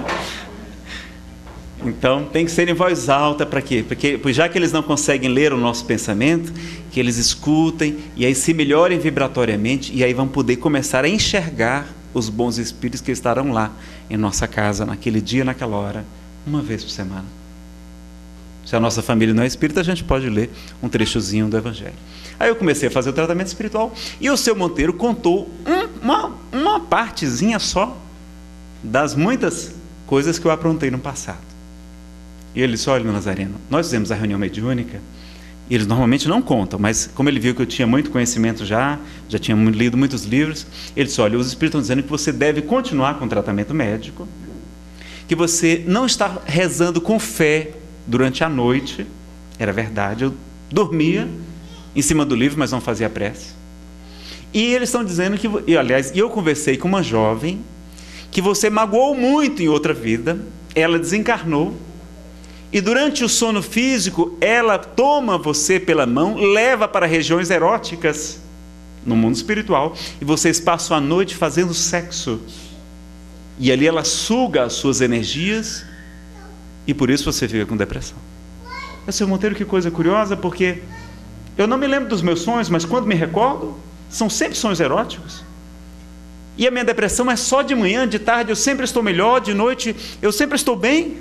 Então tem que ser em voz alta. Para quê? Porque já que eles não conseguem ler o nosso pensamento, que eles escutem e aí se melhorem vibratoriamente, e aí vão poder começar a enxergar os bons espíritos que estarão lá em nossa casa, naquele dia, naquela hora, uma vez por semana. Se a nossa família não é espírita, a gente pode ler um trechozinho do Evangelho. Aí eu comecei a fazer o tratamento espiritual e o seu Monteiro contou um, uma, uma partezinha só das muitas coisas que eu aprontei no passado. E ele disse: olha, Nazareno, nós fizemos a reunião mediúnica, e eles normalmente não contam, mas como ele viu que eu tinha muito conhecimento já, já tinha lido muitos livros, ele disse: olha, os espíritos estão dizendo que você deve continuar com o tratamento médico, que você não está rezando com fé durante a noite. Era verdade, eu dormia em cima do livro, mas não fazia prece. E eles estão dizendo que, e aliás, eu conversei com uma jovem que você magoou muito em outra vida, ela desencarnou, e durante o sono físico, ela toma você pela mão, leva para regiões eróticas no mundo espiritual, e vocês passam a noite fazendo sexo. E ali ela suga as suas energias, e por isso você fica com depressão. Eu, seu Monteiro, que coisa curiosa, porque eu não me lembro dos meus sonhos, mas quando me recordo, são sempre sonhos eróticos. E a minha depressão é só de manhã, de tarde eu sempre estou melhor, de noite eu sempre estou bem.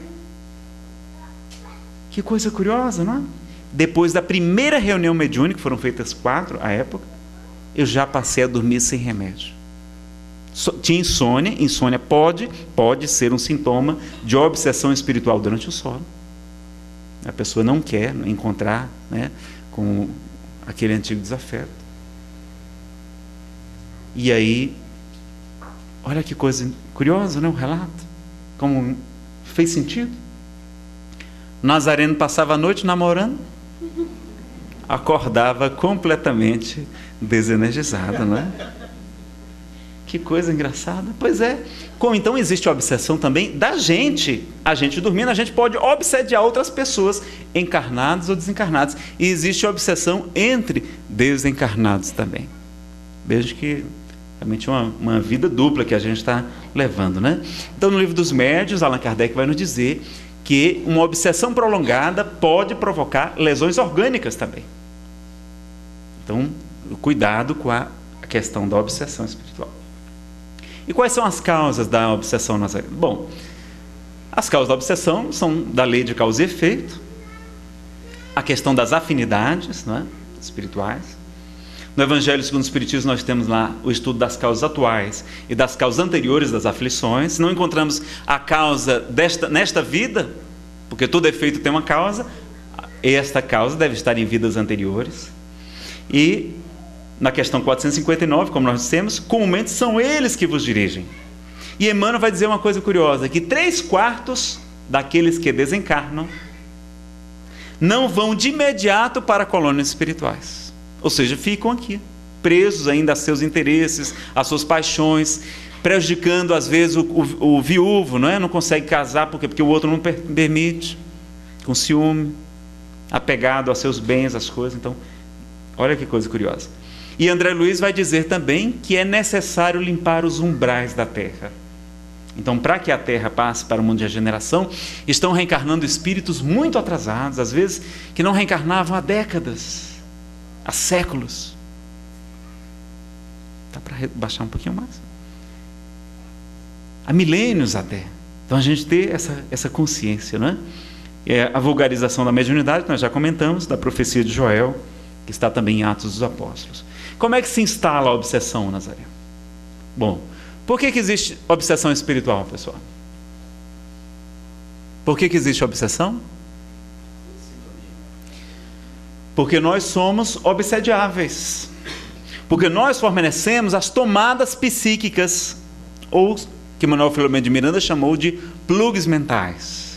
Que coisa curiosa, não é? Depois da primeira reunião mediúnica, foram feitas quatro à época, eu já passei a dormir sem remédio. tinha insônia. Insônia pode, pode ser um sintoma de obsessão espiritual durante o sono. A pessoa não quer encontrar, né, com aquele antigo desafeto. E aí, olha que coisa curiosa, né, o relato, como fez sentido. Nazareno passava a noite namorando, acordava completamente desenergizado, não é? Que coisa engraçada. Pois é. Como então existe a obsessão também da gente. A gente dormindo, a gente pode obsediar outras pessoas, encarnadas ou desencarnadas. E existe a obsessão entre desencarnados também. Veja que realmente é uma, uma vida dupla que a gente está levando, né? Então, no livro dos Médiuns, Allan Kardec vai nos dizer que uma obsessão prolongada pode provocar lesões orgânicas também. Então, cuidado com a questão da obsessão espiritual. E quais são as causas da obsessão nazarena? Bom, as causas da obsessão são da lei de causa e efeito, a questão das afinidades, não é? Espirituais. No Evangelho segundo o Espiritismo nós temos lá o estudo das causas atuais e das causas anteriores das aflições. Se não encontramos a causa desta, nesta vida, porque todo efeito tem uma causa, esta causa deve estar em vidas anteriores. E na questão quatrocentos e cinquenta e nove, como nós dissemos, comumente são eles que vos dirigem. E Emmanuel vai dizer uma coisa curiosa, que três quartos daqueles que desencarnam não vão de imediato para colônias espirituais. Ou seja, ficam aqui, presos ainda a seus interesses, a suas paixões, prejudicando às vezes o, o, o viúvo, não é? Não consegue casar porque, porque o outro não per permite, com ciúme, apegado a seus bens, às coisas. Então, olha que coisa curiosa. E André Luiz vai dizer também que é necessário limpar os umbrais da Terra. Então, para que a Terra passe para o mundo de regeneração, estão reencarnando espíritos muito atrasados, às vezes que não reencarnavam há décadas, há séculos. Dá para baixar um pouquinho mais? Há milênios até. Então, a gente ter essa, essa consciência, não é? É a vulgarização da mediunidade, que nós já comentamos, da profecia de Joel, que está também em Atos dos Apóstolos. Como é que se instala a obsessão, Nazaré? Bom, por que que existe obsessão espiritual, pessoal? Por que que existe obsessão? Porque nós somos obsediáveis. Porque nós fornecemos as tomadas psíquicas, ou que Manuel Filomeno de Miranda chamou de plugs mentais.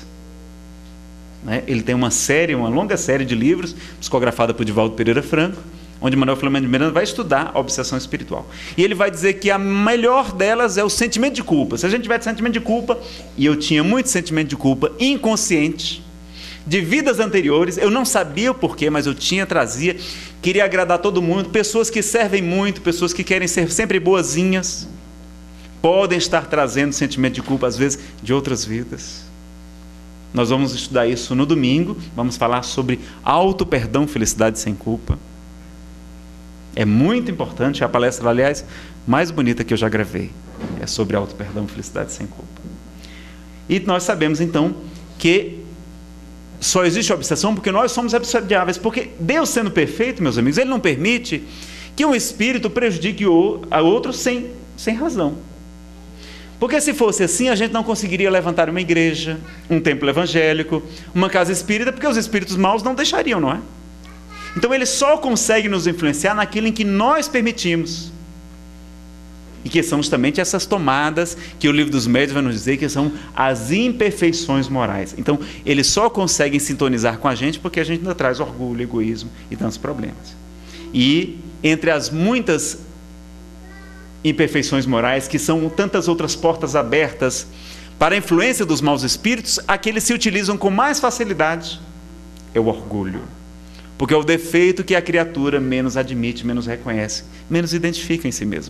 Ele tem uma série, uma longa série de livros, psicografada por Divaldo Pereira Franco, onde Manuel Filomeno de Miranda vai estudar a obsessão espiritual. E ele vai dizer que a melhor delas é o sentimento de culpa. Se a gente tiver sentimento de culpa, e eu tinha muito sentimento de culpa inconsciente, de vidas anteriores, eu não sabia o porquê, mas eu tinha, trazia, queria agradar todo mundo, pessoas que servem muito, pessoas que querem ser sempre boazinhas, podem estar trazendo sentimento de culpa, às vezes, de outras vidas. Nós vamos estudar isso no domingo, vamos falar sobre auto-perdão, felicidade sem culpa. É muito importante, é a palestra, aliás, mais bonita que eu já gravei. É sobre auto-perdão, felicidade sem culpa. E nós sabemos, então, que só existe obsessão porque nós somos obsediáveis. Porque Deus, sendo perfeito, meus amigos, Ele não permite que um espírito prejudique o a outro sem, sem razão. Porque se fosse assim, a gente não conseguiria levantar uma igreja, um templo evangélico, uma casa espírita, porque os espíritos maus não deixariam, não é? Então ele só consegue nos influenciar naquilo em que nós permitimos. E que são justamente essas tomadas que o livro dos Médiuns vai nos dizer que são as imperfeições morais. Então ele só consegue sintonizar com a gente porque a gente ainda traz orgulho, egoísmo e tantos problemas. E entre as muitas imperfeições morais, que são tantas outras portas abertas para a influência dos maus espíritos, aqueles se utilizam com mais facilidade é o orgulho. Porque é o defeito que a criatura menos admite, menos reconhece, menos identifica em si mesma.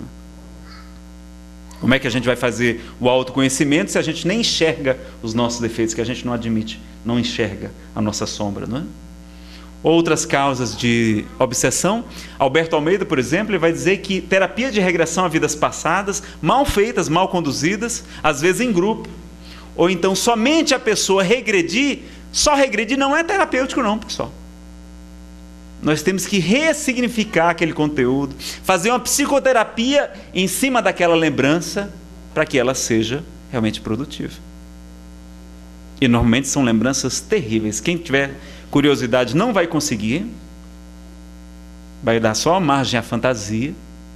Como é que a gente vai fazer o autoconhecimento se a gente nem enxerga os nossos defeitos, que a gente não admite, não enxerga a nossa sombra, não é? Outras causas de obsessão, Alberto Almeida, por exemplo, ele vai dizer que terapia de regressão a vidas passadas, mal feitas, mal conduzidas, às vezes em grupo, ou então somente a pessoa regredir, só regredir não é terapêutico não, pessoal. Nós temos que ressignificar aquele conteúdo, fazer uma psicoterapia em cima daquela lembrança, para que ela seja realmente produtiva. E normalmente são lembranças terríveis. Quem tiver curiosidade não vai conseguir, vai dar só margem à fantasia.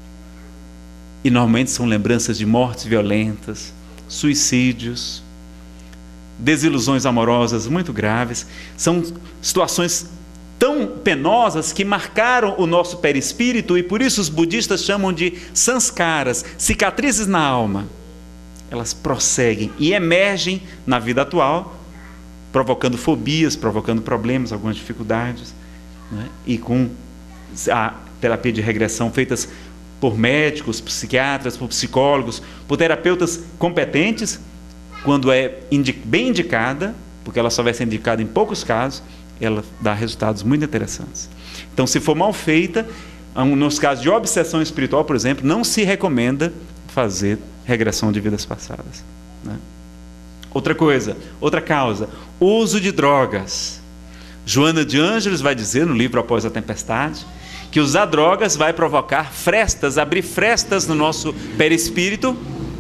E normalmente são lembranças de mortes violentas, suicídios, desilusões amorosas muito graves. São situações tão penosas que marcaram o nosso perispírito, e por isso os budistas chamam de sanskaras, cicatrizes na alma. Elas prosseguem e emergem na vida atual, provocando fobias, provocando problemas, algumas dificuldades, né? E com a terapia de regressão feitas por médicos, psiquiatras, por psicólogos, por terapeutas competentes, quando é bem indicada, porque ela só vai ser indicada em poucos casos, ela dá resultados muito interessantes. Então, se for mal feita, nos casos de obsessão espiritual, por exemplo, não se recomenda fazer regressão de vidas passadas, né? Outra coisa, outra causa, uso de drogas. Joana de Ângeles vai dizer no livro Após a Tempestade que usar drogas vai provocar frestas, abrir frestas no nosso perispírito,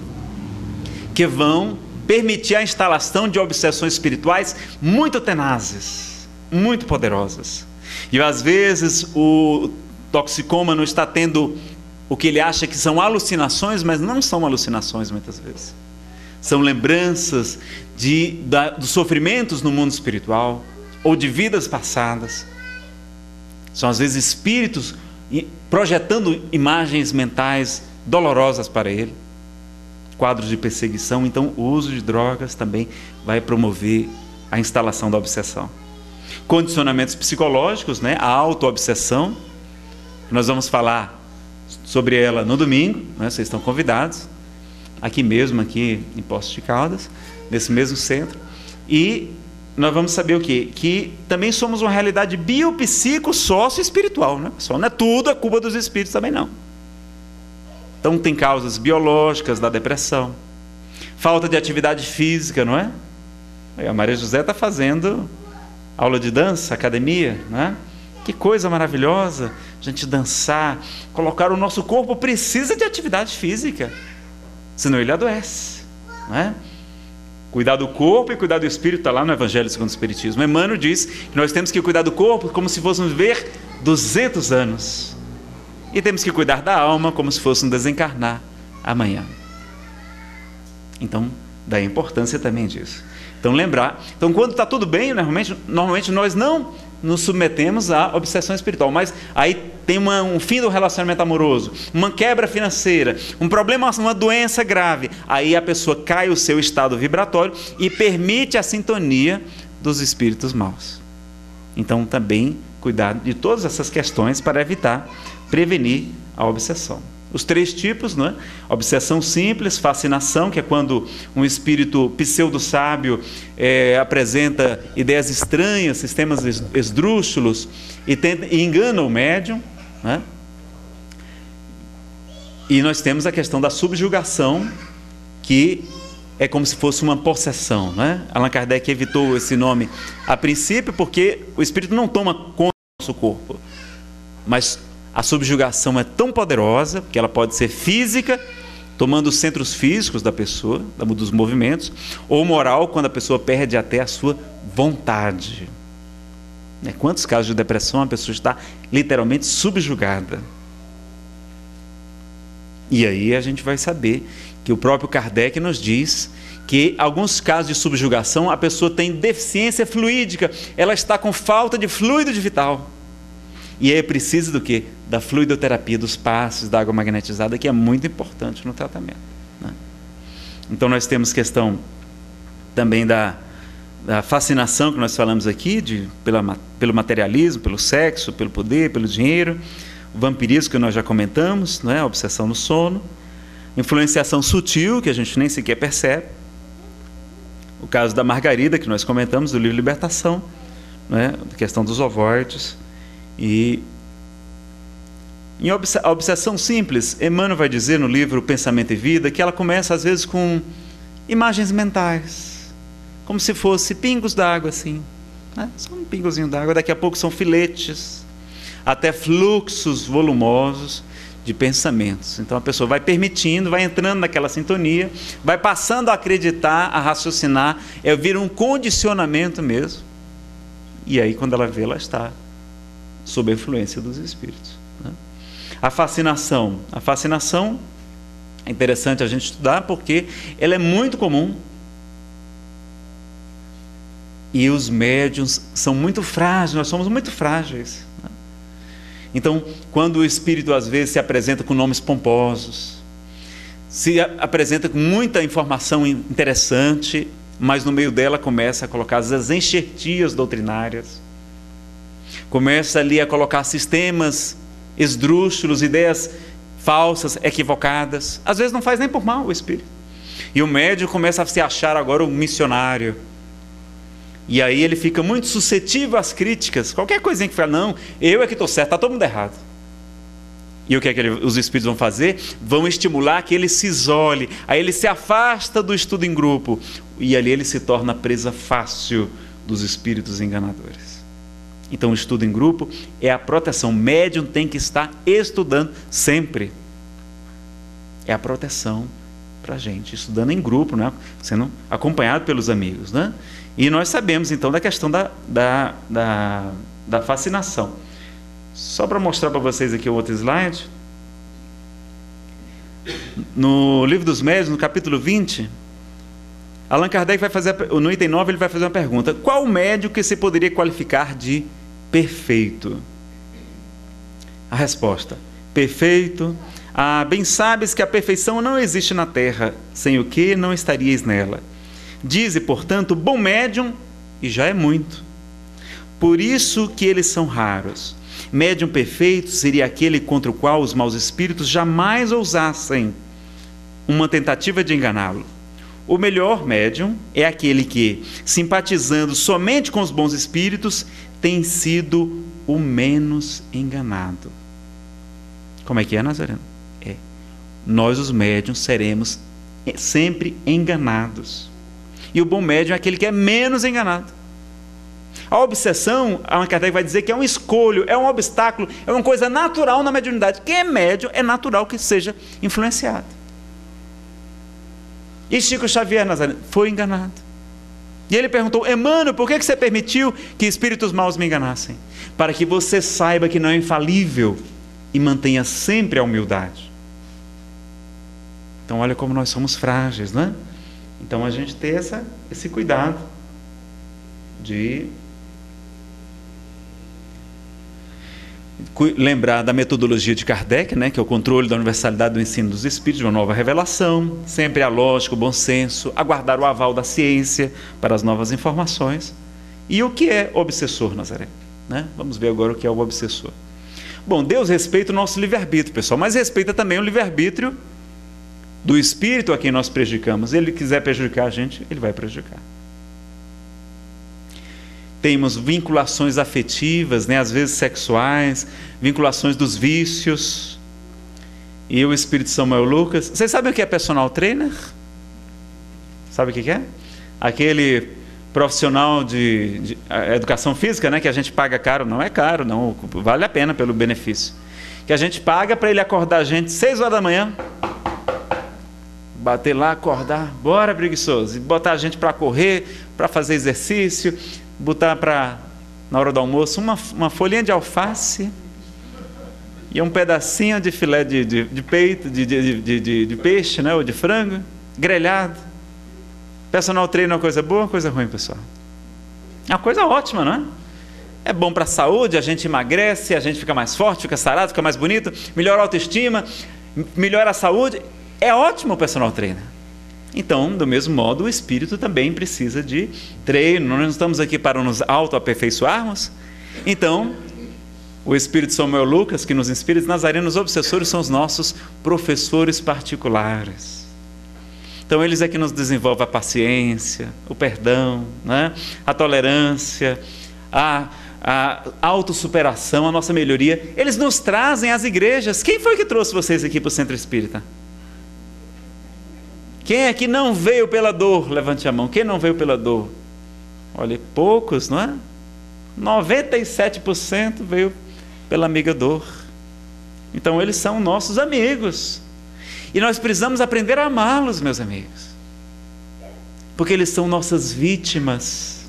que vão permitir a instalação de obsessões espirituais muito tenazes, muito poderosas. E às vezes o toxicômano está tendo o que ele acha que são alucinações, mas não são alucinações muitas vezes. São lembranças de, da, dos sofrimentos no mundo espiritual, ou de vidas passadas. São às vezes espíritos projetando imagens mentais dolorosas para ele, quadros de perseguição. Então o uso de drogas também vai promover a instalação da obsessão. Condicionamentos psicológicos, né? A autoobsessão, nós vamos falar sobre ela no domingo, né? Vocês estão convidados, aqui mesmo, aqui em Poços de Caldas, nesse mesmo centro. E nós vamos saber o quê? Que também somos uma realidade biopsico, sócio-espiritual, né? Só não é tudo a culpa dos espíritos também não. Então tem causas biológicas da depressão, falta de atividade física, não é? Aí a Maria José está fazendo aula de dança, academia, não é? Que coisa maravilhosa, a gente dançar, colocar o nosso corpo precisa de atividade física, senão ele adoece, não é? Cuidar do corpo e cuidar do espírito, está lá no Evangelho segundo o Espiritismo. Emmanuel diz que nós temos que cuidar do corpo como se fôssemos viver duzentos anos. E temos que cuidar da alma como se fôssemos desencarnar amanhã. Então, daí a importância também disso. Então, lembrar. Então, quando está tudo bem, normalmente, normalmente nós não nos submetemos à obsessão espiritual. Mas aí tem uma, um fim do relacionamento amoroso, uma quebra financeira, um problema, uma doença grave. Aí a pessoa cai o seu estado vibratório e permite a sintonia dos espíritos maus. Então, também cuidar de todas essas questões para evitar, prevenir a obsessão. Os três tipos, não é? Obsessão simples, fascinação, que é quando um espírito pseudo-sábio é, apresenta ideias estranhas, sistemas esdrúxulos e, tenta, e engana o médium, não é? E nós temos a questão da subjugação, que é como se fosse uma possessão, não é? Allan Kardec evitou esse nome a princípio porque o espírito não toma conta do nosso corpo, mas a subjugação é tão poderosa que ela pode ser física, tomando os centros físicos da pessoa, dos movimentos, ou moral, quando a pessoa perde até a sua vontade. Quantos casos de depressão a pessoa está literalmente subjugada? E aí a gente vai saber que o próprio Kardec nos diz que alguns casos de subjugação a pessoa tem deficiência fluídica, ela está com falta de fluido vital. E aí é preciso do quê? Da fluidoterapia, dos passos, da água magnetizada, que é muito importante no tratamento, né? Então nós temos questão também da, da fascinação que nós falamos aqui, de, pela, pelo materialismo, pelo sexo, pelo poder, pelo dinheiro, o vampirismo que nós já comentamos, né? A obsessão no sono, influenciação sutil, que a gente nem sequer percebe, o caso da Margarida, que nós comentamos, do livro Libertação, né? A questão dos ovoides. E em a obsessão simples, Emmanuel vai dizer no livro Pensamento e Vida que ela começa às vezes com imagens mentais, como se fosse pingos d'água assim, né? Só um pingozinho d'água, daqui a pouco são filetes, até fluxos volumosos de pensamentos. Então a pessoa vai permitindo, vai entrando naquela sintonia, vai passando a acreditar, a raciocinar, é vir um condicionamento mesmo. E aí quando ela vê, ela está sob a influência dos espíritos, né? A fascinação. A fascinação é interessante a gente estudar porque ela é muito comum. E os médiuns são muito frágeis, nós somos muito frágeis, né? Então, quando o espírito às vezes se apresenta com nomes pomposos, se apresenta com muita informação interessante, mas no meio dela começa a colocar as enxertias doutrinárias, começa ali a colocar sistemas esdrúxulos, ideias falsas, equivocadas. Às vezes não faz nem por mal o espírito. E o médium começa a se achar agora um missionário. E aí ele fica muito suscetível às críticas. Qualquer coisinha que fala, não, eu é que estou certo, está todo mundo errado. E o que é que ele, os espíritos vão fazer? Vão estimular que ele se isole. Aí ele se afasta do estudo em grupo. E ali ele se torna presa fácil dos espíritos enganadores. Então o estudo em grupo é a proteção. O médium tem que estar estudando sempre. É a proteção para a gente. Estudando em grupo, né? Sendo acompanhado pelos amigos, né? E nós sabemos então da questão da, da, da, da fascinação. Só para mostrar para vocês aqui o outro slide. No Livro dos Médiuns, no capítulo vinte, Allan Kardec vai fazer, no item nove, ele vai fazer uma pergunta: qual médium que se poderia qualificar de perfeito? A resposta: perfeito. Ah, bem sabes que a perfeição não existe na terra, sem o que não estarias nela. Dize, portanto, bom médium, e já é muito. Por isso que eles são raros. Médium perfeito seria aquele contra o qual os maus espíritos jamais ousassem uma tentativa de enganá-lo. O melhor médium é aquele que, simpatizando somente com os bons espíritos, tem sido o menos enganado. Como é que é, Nazareno? É. Nós, os médiuns, seremos sempre enganados. E o bom médium é aquele que é menos enganado. A obsessão, Allan Kardec vai dizer que é um escolho, é um obstáculo, é uma coisa natural na mediunidade. Quem é médium é natural que seja influenciado. E Chico Xavier, Nazareno, foi enganado. E ele perguntou: Emmanuel, por que você permitiu que espíritos maus me enganassem? Para que você saiba que não é infalível e mantenha sempre a humildade. Então olha como nós somos frágeis, né? Então a gente tem essa, esse cuidado de lembrar da metodologia de Kardec, né, que é o controle da universalidade do ensino dos espíritos, de uma nova revelação, sempre a lógica, o bom senso, aguardar o aval da ciência para as novas informações. E o que é obsessor, Nazaré? Né? Vamos ver agora o que é o obsessor. Bom, Deus respeita o nosso livre-arbítrio, pessoal, mas respeita também o livre-arbítrio do espírito a quem nós prejudicamos. Se ele quiser prejudicar a gente, ele vai prejudicar. Temos vinculações afetivas, né, às vezes sexuais, vinculações dos vícios. E o espírito Samuel Lucas, vocês sabem o que é personal trainer? Sabe o que é? Aquele profissional de, de educação física, né, que a gente paga caro. Não é caro, não, vale a pena pelo benefício. Que a gente paga para ele acordar a gente seis horas da manhã, bater lá, acordar, bora preguiçoso, e botar a gente para correr, para fazer exercício, botar para, na hora do almoço, uma, uma folhinha de alface e um pedacinho de filé de, de, de peito, de, de, de, de, de peixe, né, ou de frango, grelhado. Personal treino é uma coisa boa ou uma coisa ruim, pessoal? É uma coisa ótima, não é? É bom para a saúde, a gente emagrece, a gente fica mais forte, fica sarado, fica mais bonito, melhora a autoestima, melhora a saúde. É ótimo o personal trainer. Então, do mesmo modo, o espírito também precisa de treino. Nós não estamos aqui para nos auto-aperfeiçoarmos. Então, o espírito Samuel Lucas, que nos inspira, os nazarenos obsessores são os nossos professores particulares. Então, eles é que nos desenvolvem a paciência, o perdão, né? A tolerância, a, a autossuperação, a nossa melhoria. Eles nos trazem às igrejas. Quem foi que trouxe vocês aqui para o Centro Espírita? Quem é que não veio pela dor? Levante a mão. Quem não veio pela dor? Olha, poucos, não é? noventa e sete por cento veio pela amiga dor. Então eles são nossos amigos. E nós precisamos aprender a amá-los, meus amigos. Porque eles são nossas vítimas.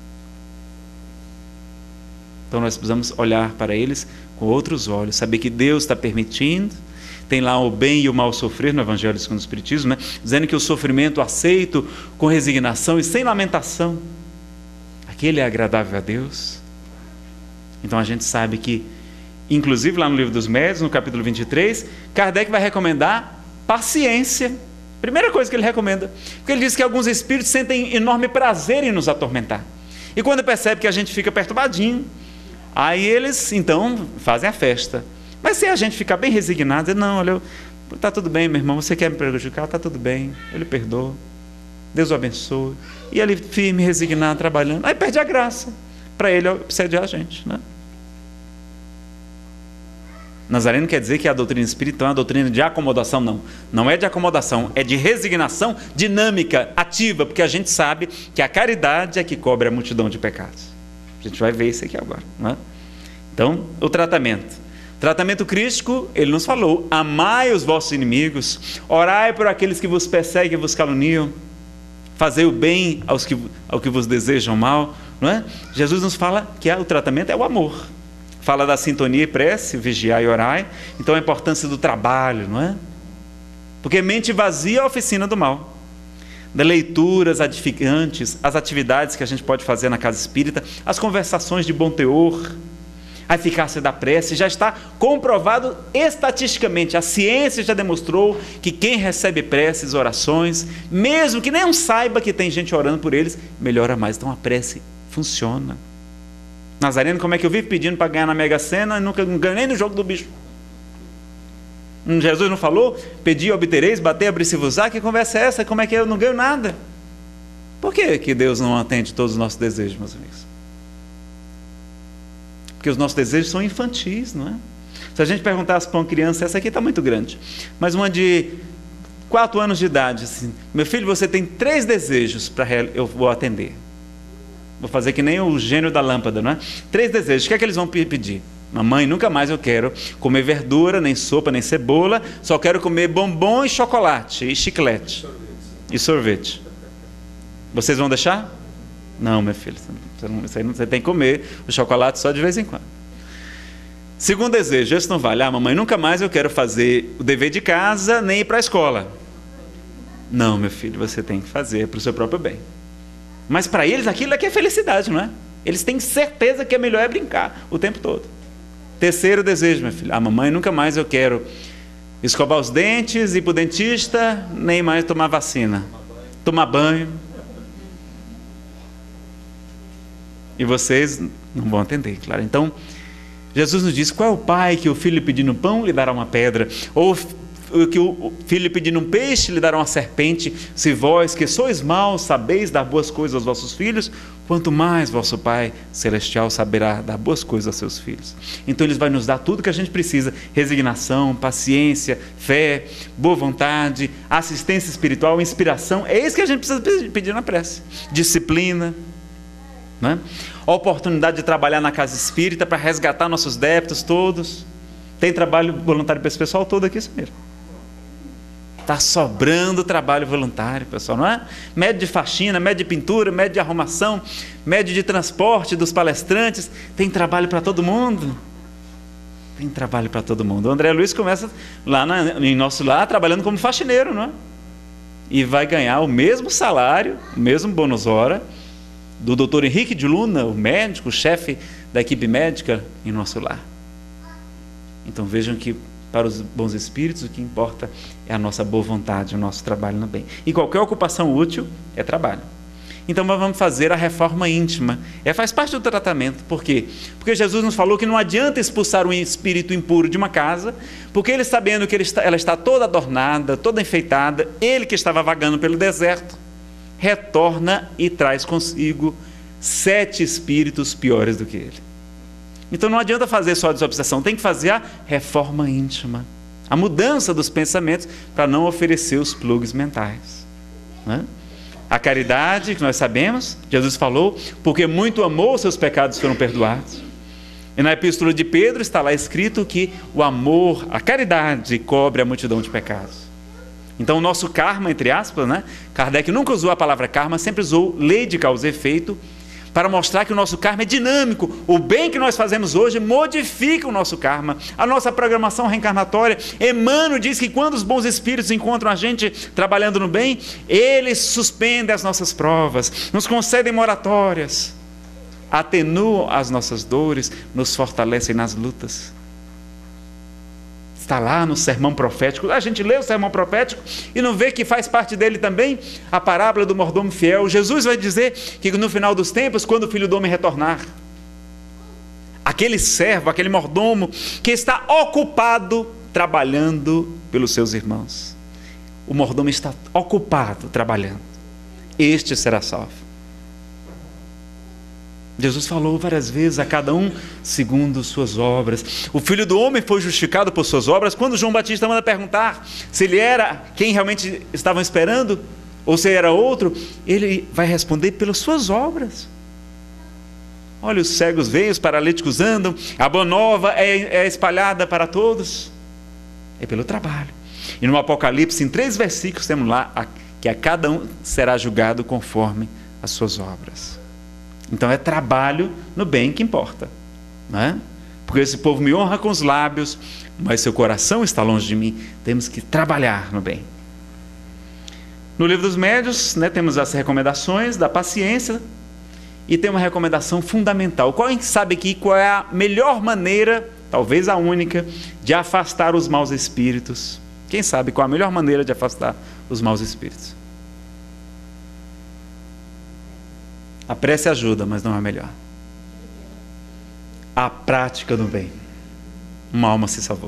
Então nós precisamos olhar para eles com outros olhos, saber que Deus está permitindo. Tem lá o bem e o mal sofrer no Evangelho segundo o Espiritismo, né? Dizendo que o sofrimento aceito com resignação e sem lamentação, aquele é agradável a Deus. Então a gente sabe que, inclusive lá no Livro dos Médiuns, no capítulo vinte e três, Kardec vai recomendar paciência. Primeira coisa que ele recomenda, porque ele diz que alguns espíritos sentem enorme prazer em nos atormentar. E quando percebe que a gente fica perturbadinho, aí eles então fazem a festa. Mas se a gente ficar bem resignado, dizer, não, olha, está tudo bem, meu irmão, você quer me prejudicar, está tudo bem, eu lhe perdoo, Deus o abençoe. E ele firme, resignado, trabalhando, aí perde a graça. Para ele obsediar a gente, né? Nazareno quer dizer que a doutrina espírita é uma doutrina de acomodação, não. Não é de acomodação, é de resignação dinâmica, ativa, porque a gente sabe que a caridade é que cobre a multidão de pecados. A gente vai ver isso aqui agora, não é? Então, o tratamento. Tratamento crístico, ele nos falou, amai os vossos inimigos, orai por aqueles que vos perseguem e vos caluniam, fazei o bem aos que, ao que vos desejam mal, não é? Jesus nos fala que o tratamento é o amor. Fala da sintonia e prece, vigiai e orai. Então a importância do trabalho, não é? Porque mente vazia é a oficina do mal. Das leituras edificantes, as atividades que a gente pode fazer na casa espírita, as conversações de bom teor, a eficácia da prece, já está comprovado estatisticamente. A ciência já demonstrou que quem recebe preces, orações, mesmo que nem saiba que tem gente orando por eles, melhora mais. Então a prece funciona. Nazareno, como é que eu vivo pedindo para ganhar na Mega Sena e nunca ganhei nem no jogo do bicho? Jesus não falou? Pedi, obtereis, bater, abrir-se-vos-á. Que conversa é essa? Como é que eu não ganho nada? Por que que Deus não atende todos os nossos desejos, meus amigos? Porque os nossos desejos são infantis, não é? Se a gente perguntasse para uma criança, essa aqui está muito grande, mas uma de quatro anos de idade, assim, meu filho, você tem três desejos para eu vou atender. Vou fazer que nem o gênio da lâmpada, não é? Três desejos, o que é que eles vão pedir? Mamãe, nunca mais eu quero comer verdura, nem sopa, nem cebola, só quero comer bombom e chocolate, e chiclete, sorvete. E sorvete. Vocês vão deixar? Não, meu filho, você, não, você, não, você tem que comer o chocolate só de vez em quando. Segundo desejo, esse não vale. Ah, mamãe, nunca mais eu quero fazer o dever de casa, nem ir para a escola. Não, meu filho, você tem que fazer para o seu próprio bem. Mas para eles aquilo é que é felicidade, não é? Eles têm certeza que é melhor é brincar o tempo todo. Terceiro desejo, meu filho. Ah, mamãe, nunca mais eu quero escovar os dentes, ir para o dentista, nem mais tomar vacina. Tomar banho. E vocês não vão atender, claro. Então, Jesus nos diz, qual é o pai que o filho pedindo pão lhe dará uma pedra? Ou que o filho pedindo um peixe lhe dará uma serpente? Se vós, que sois maus, sabeis dar boas coisas aos vossos filhos, quanto mais vosso Pai Celestial saberá dar boas coisas aos seus filhos. Então Ele vai nos dar tudo que a gente precisa: resignação, paciência, fé, boa vontade, assistência espiritual, inspiração. É isso que a gente precisa pedir na prece. Disciplina, né? A oportunidade de trabalhar na casa espírita para resgatar nossos débitos todos. Tem trabalho voluntário para esse pessoal todo aqui, Samir? Está sobrando trabalho voluntário, pessoal, não é? Médio de faxina, médio de pintura, médio de arrumação, médio de transporte dos palestrantes. Tem trabalho para todo mundo. Tem trabalho para todo mundo. O André Luiz começa lá na, em nosso lar trabalhando como faxineiro, não é? E vai ganhar o mesmo salário, o mesmo bônus hora do doutor Henrique de Luna, o médico, o chefe da equipe médica em nosso lar. Então vejam que para os bons espíritos o que importa é a nossa boa vontade, o nosso trabalho no bem. E qualquer ocupação útil é trabalho. Então nós vamos fazer a reforma íntima. É, faz parte do tratamento. Por quê? Porque Jesus nos falou que não adianta expulsar um espírito impuro de uma casa, porque ele, sabendo que ele está, ela está toda adornada, toda enfeitada, ele que estava vagando pelo deserto, retorna e traz consigo sete espíritos piores do que ele. Então não adianta fazer só a desobsessão, tem que fazer a reforma íntima, a mudança dos pensamentos para não oferecer os plugs mentais, né? A caridade, que nós sabemos, Jesus falou, porque muito amou, seus pecados foram perdoados. E na epístola de Pedro está lá escrito que o amor, a caridade cobre a multidão de pecados. Então o nosso karma, entre aspas, né? Kardec nunca usou a palavra karma, sempre usou lei de causa e efeito, para mostrar que o nosso karma é dinâmico. O bem que nós fazemos hoje modifica o nosso karma, a nossa programação reencarnatória. Emmanuel diz que quando os bons espíritos encontram a gente trabalhando no bem, eles suspendem as nossas provas, nos concedem moratórias, atenuam as nossas dores, nos fortalecem nas lutas. Está lá no sermão profético. A gente lê o sermão profético e não vê que faz parte dele também a parábola do mordomo fiel. Jesus vai dizer que no final dos tempos, quando o filho do homem retornar, aquele servo, aquele mordomo que está ocupado trabalhando pelos seus irmãos, o mordomo está ocupado trabalhando, este será salvo. Jesus falou várias vezes: a cada um segundo suas obras. O Filho do Homem foi justificado por suas obras. Quando João Batista manda perguntar se ele era quem realmente estavam esperando ou se era outro, ele vai responder: pelas suas obras. Olha, os cegos veem, os paralíticos andam, a boa nova é, é espalhada para todos. É pelo trabalho. E no Apocalipse, em três versículos, temos lá que a cada um será julgado conforme as suas obras. Então é trabalho no bem que importa, não é? Porque esse povo me honra com os lábios, mas seu coração está longe de mim. Temos que trabalhar no bem. No Livro dos Médiuns, né, temos as recomendações da paciência e tem uma recomendação fundamental. Qual sabe aqui qual é a melhor maneira, talvez a única, de afastar os maus espíritos? Quem sabe qual a melhor maneira de afastar os maus espíritos? A prece ajuda, mas não é a melhor. A prática do bem. Uma alma se salvou.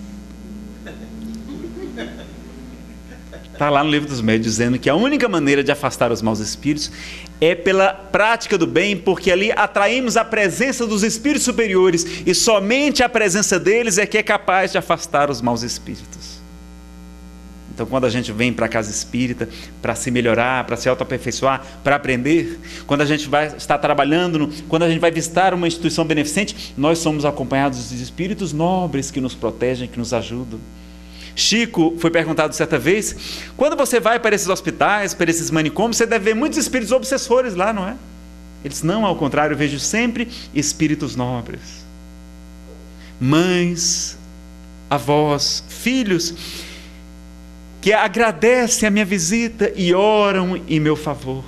Está lá no Livro dos Médiuns dizendo que a única maneira de afastar os maus espíritos é pela prática do bem, porque ali atraímos a presença dos espíritos superiores e somente a presença deles é que é capaz de afastar os maus espíritos. Então, quando a gente vem para a casa espírita para se melhorar, para se autoaperfeiçoar, para aprender, quando a gente vai estar trabalhando, quando a gente vai visitar uma instituição beneficente, nós somos acompanhados de espíritos nobres que nos protegem, que nos ajudam. Chico foi perguntado certa vez: quando você vai para esses hospitais, para esses manicômios, você deve ver muitos espíritos obsessores lá, não é? Ele disse: não, ao contrário, eu vejo sempre espíritos nobres. Mães, avós, filhos, que agradecem a minha visita e oram em meu favor.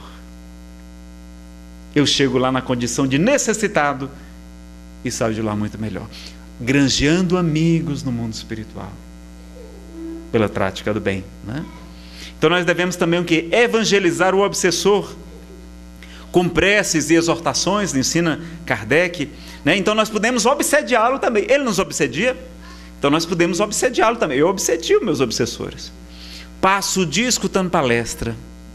Eu chego lá na condição de necessitado e saio de lá muito melhor, granjeando amigos no mundo espiritual, pela prática do bem, né? Então nós devemos também o quê? Evangelizar o obsessor, com preces e exortações, ensina Kardec, né? Então nós podemos obsediá-lo também. Ele nos obsedia, então nós podemos obsediá-lo também. Eu obsedio meus obsessores. Passo o dia escutando palestra.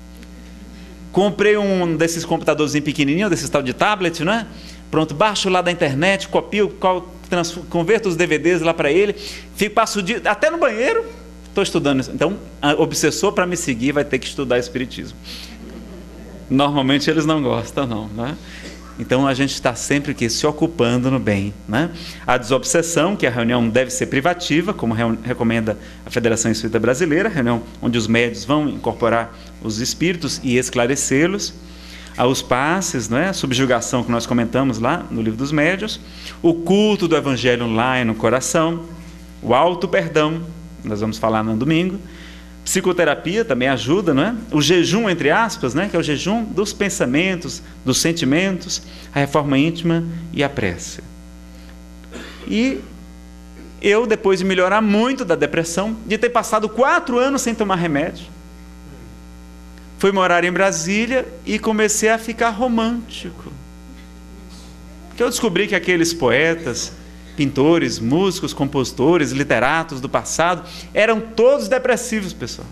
Comprei um desses computadorzinhos pequenininhos, desses tal de tablet, né? Pronto, baixo lá da internet, copio, converto os D V Ds lá para ele, fico, passo o dia, até no banheiro, estou estudando isso. Então, o obsessor para me seguir vai ter que estudar Espiritismo. Normalmente eles não gostam, não, né? Então a gente está sempre aqui se ocupando no bem, né? A desobsessão, que a reunião deve ser privativa, como recomenda a Federação Espírita Brasileira, reunião onde os médiuns vão incorporar os espíritos e esclarecê-los. Aos passes, né? A subjugação que nós comentamos lá no Livro dos Médiuns, o culto do Evangelho online no coração, o auto perdão, nós vamos falar no domingo. Psicoterapia também ajuda, não é? O jejum, entre aspas, né? Que é o jejum dos pensamentos, dos sentimentos, a reforma íntima e a prece. E eu, depois de melhorar muito da depressão, de ter passado quatro anos sem tomar remédio, fui morar em Brasília e comecei a ficar romântico. Porque eu descobri que aqueles poetas, pintores, músicos, compositores, literatos do passado, eram todos depressivos, pessoal.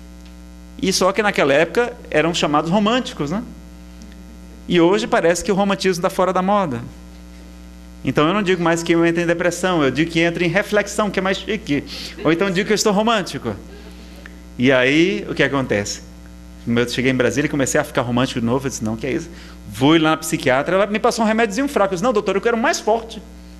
E só que naquela época eram chamados românticos, né? E hoje parece que o romantismo está fora da moda. Então eu não digo mais que eu entro em depressão, eu digo que entro em reflexão, que é mais chique. Ou então digo que eu estou romântico. E aí, o que acontece? Eu cheguei em Brasília e comecei a ficar romântico de novo. Eu disse: não, que é isso? Vou lá na psiquiatra, ela me passou um remédiozinho fraco. Eu disse: não, doutor, eu quero mais forte.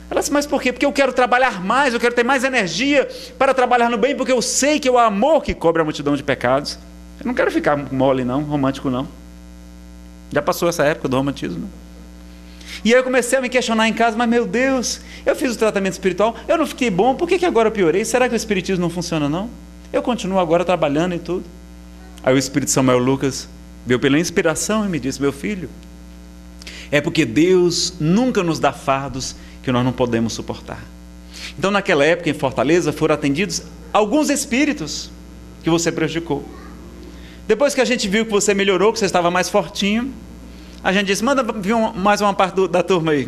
Ela disse, mas por quê? Porque eu quero trabalhar mais, eu quero ter mais energia para trabalhar no bem, porque eu sei que é o amor que cobre a multidão de pecados. Eu não quero ficar mole não, romântico não. Já passou essa época do romantismo. E aí eu comecei a me questionar em casa, mas meu Deus, eu fiz o tratamento espiritual, eu não fiquei bom, por que, que agora eu piorei? Será que o espiritismo não funciona não? Eu continuo agora trabalhando e tudo. Aí o Espírito Samuel Lucas veio pela inspiração e me disse, meu filho, é porque Deus nunca nos dá fardos que nós não podemos suportar. Então naquela época em Fortaleza foram atendidos alguns espíritos que você prejudicou. Depois que a gente viu que você melhorou, que você estava mais fortinho, a gente disse, manda vir mais uma parte do, da turma aí.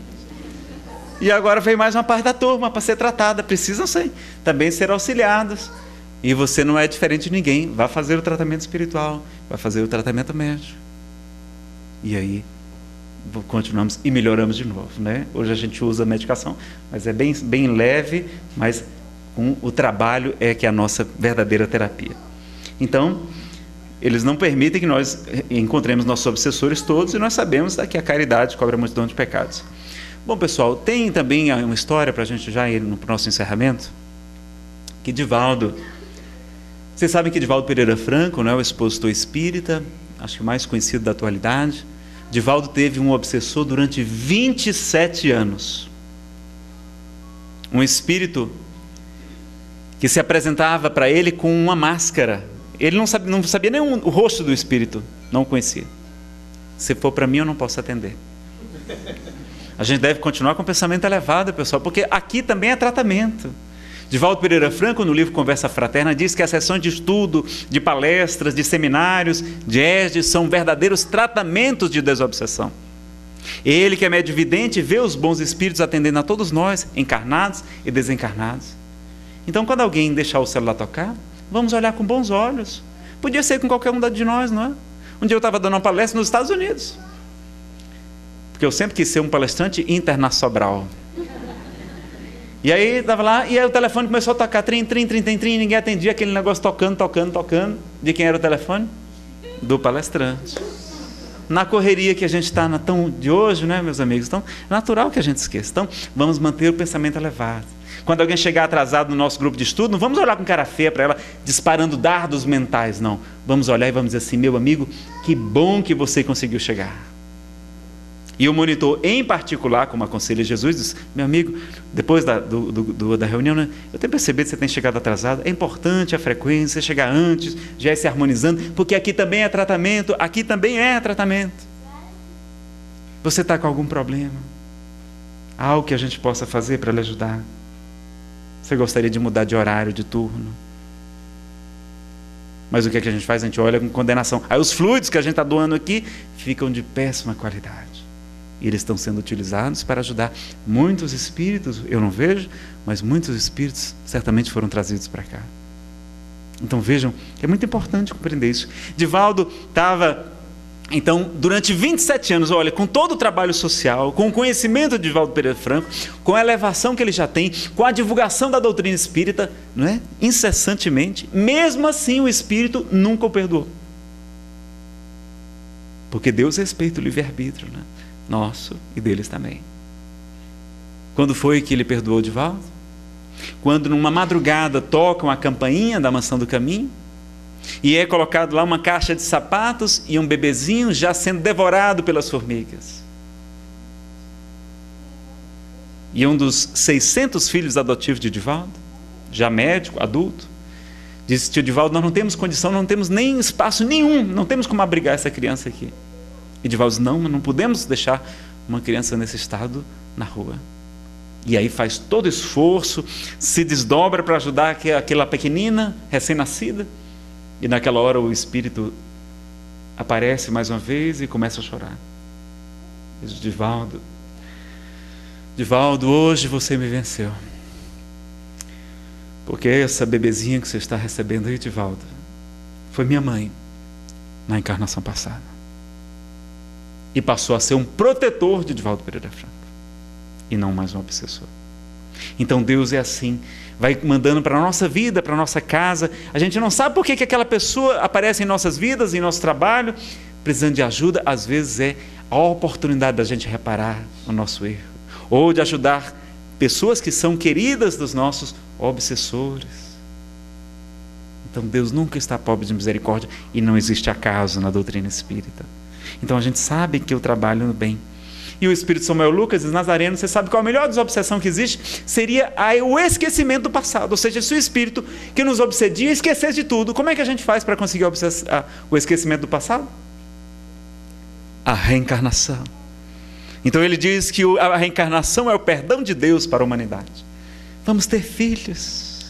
E agora veio mais uma parte da turma para ser tratada, precisam ser, também ser auxiliados. E você não é diferente de ninguém, vai fazer o tratamento espiritual, vai fazer o tratamento médico. E aí continuamos e melhoramos de novo, né? Hoje a gente usa medicação, mas é bem, bem leve, mas com o trabalho é que é a nossa verdadeira terapia. Então, eles não permitem que nós encontremos nossos obsessores todos, e nós sabemos que a caridade cobre a multidão de pecados. Bom, pessoal, tem também uma história para a gente já ir no nosso encerramento, que Divaldo, vocês sabem que Divaldo Pereira Franco, né, o expositor espírita, acho que mais conhecido da atualidade, Divaldo teve um obsessor durante vinte e sete anos. Um espírito que se apresentava para ele com uma máscara. Ele não sabia, não sabia nem o rosto do espírito, não o conhecia. Se for para mim, eu não posso atender. A gente deve continuar com o pensamento elevado, pessoal, porque aqui também é tratamento. Divaldo Pereira Franco, no livro Conversa Fraterna, diz que as sessões de estudo, de palestras, de seminários, de E S D, são verdadeiros tratamentos de desobsessão. Ele, que é médium vidente, vê os bons espíritos atendendo a todos nós, encarnados e desencarnados. Então, quando alguém deixar o celular tocar, vamos olhar com bons olhos. Podia ser com qualquer um de nós, não é? Um dia eu estava dando uma palestra nos Estados Unidos, porque eu sempre quis ser um palestrante internacional. E aí estava lá, e aí o telefone começou a tocar, trim, trim, trim, trim, trim, ninguém atendia, aquele negócio tocando, tocando, tocando. De quem era o telefone? Do palestrante. Na correria que a gente está tão de hoje, né, meus amigos? Então, é natural que a gente esqueça. Então, vamos manter o pensamento elevado. Quando alguém chegar atrasado no nosso grupo de estudo, não vamos olhar com cara feia para ela, disparando dardos mentais, não. Vamos olhar e vamos dizer assim, meu amigo, que bom que você conseguiu chegar. E o monitor, em particular, como aconselha Jesus, diz, meu amigo, depois da, do, do, da reunião, né, eu tenho percebido que você tem chegado atrasado, é importante a frequência, chegar antes, já ir se harmonizando, porque aqui também é tratamento, aqui também é tratamento. Você está com algum problema? Algo que a gente possa fazer para lhe ajudar? Você gostaria de mudar de horário, de turno? Mas o que, é que a gente faz? A gente olha com condenação. Aí os fluidos que a gente está doando aqui ficam de péssima qualidade. E eles estão sendo utilizados para ajudar muitos espíritos, eu não vejo, mas muitos espíritos certamente foram trazidos para cá. Então vejam, é muito importante compreender isso. Divaldo estava, então, durante vinte e sete anos, olha, com todo o trabalho social, com o conhecimento de Divaldo Pereira Franco, com a elevação que ele já tem, com a divulgação da doutrina espírita, não é? Incessantemente, mesmo assim o espírito nunca o perdoou. Porque Deus respeita o livre-arbítrio, né? Nosso e deles também. Quando foi que ele perdoou Divaldo? Quando numa madrugada tocam a campainha da Mansão do Caminho e é colocado lá uma caixa de sapatos e um bebezinho já sendo devorado pelas formigas. E um dos seiscentos filhos adotivos de Divaldo, já médico, adulto, disse, tio Divaldo, nós não temos condição, não temos nem espaço nenhum, não temos como abrigar essa criança aqui. E Divaldo diz, não, não podemos deixar uma criança nesse estado na rua. E aí faz todo esforço, se desdobra para ajudar aquela pequenina, recém-nascida, e naquela hora o espírito aparece mais uma vez e começa a chorar. Diz, Divaldo, Divaldo, hoje você me venceu. Porque essa bebezinha que você está recebendo aí, Divaldo, foi minha mãe na encarnação passada. E passou a ser um protetor de Divaldo Pereira Franco. E não mais um obsessor. Então Deus é assim, vai mandando para a nossa vida, para a nossa casa. A gente não sabe por que, que aquela pessoa aparece em nossas vidas, em nosso trabalho, precisando de ajuda. Às vezes é a oportunidade da gente reparar o nosso erro, ou de ajudar pessoas que são queridas dos nossos obsessores. Então Deus nunca está pobre de misericórdia e não existe acaso na doutrina espírita. Então a gente sabe que eu trabalho no bem. E o Espírito Samuel Lucas diz: Nazareno, você sabe qual a melhor desobsessão que existe? Seria o esquecimento do passado. Ou seja, se o Espírito que nos obsedia esquecesse de tudo, como é que a gente faz para conseguir o esquecimento do passado? A reencarnação. Então ele diz que a reencarnação é o perdão de Deus para a humanidade. Vamos ter filhos.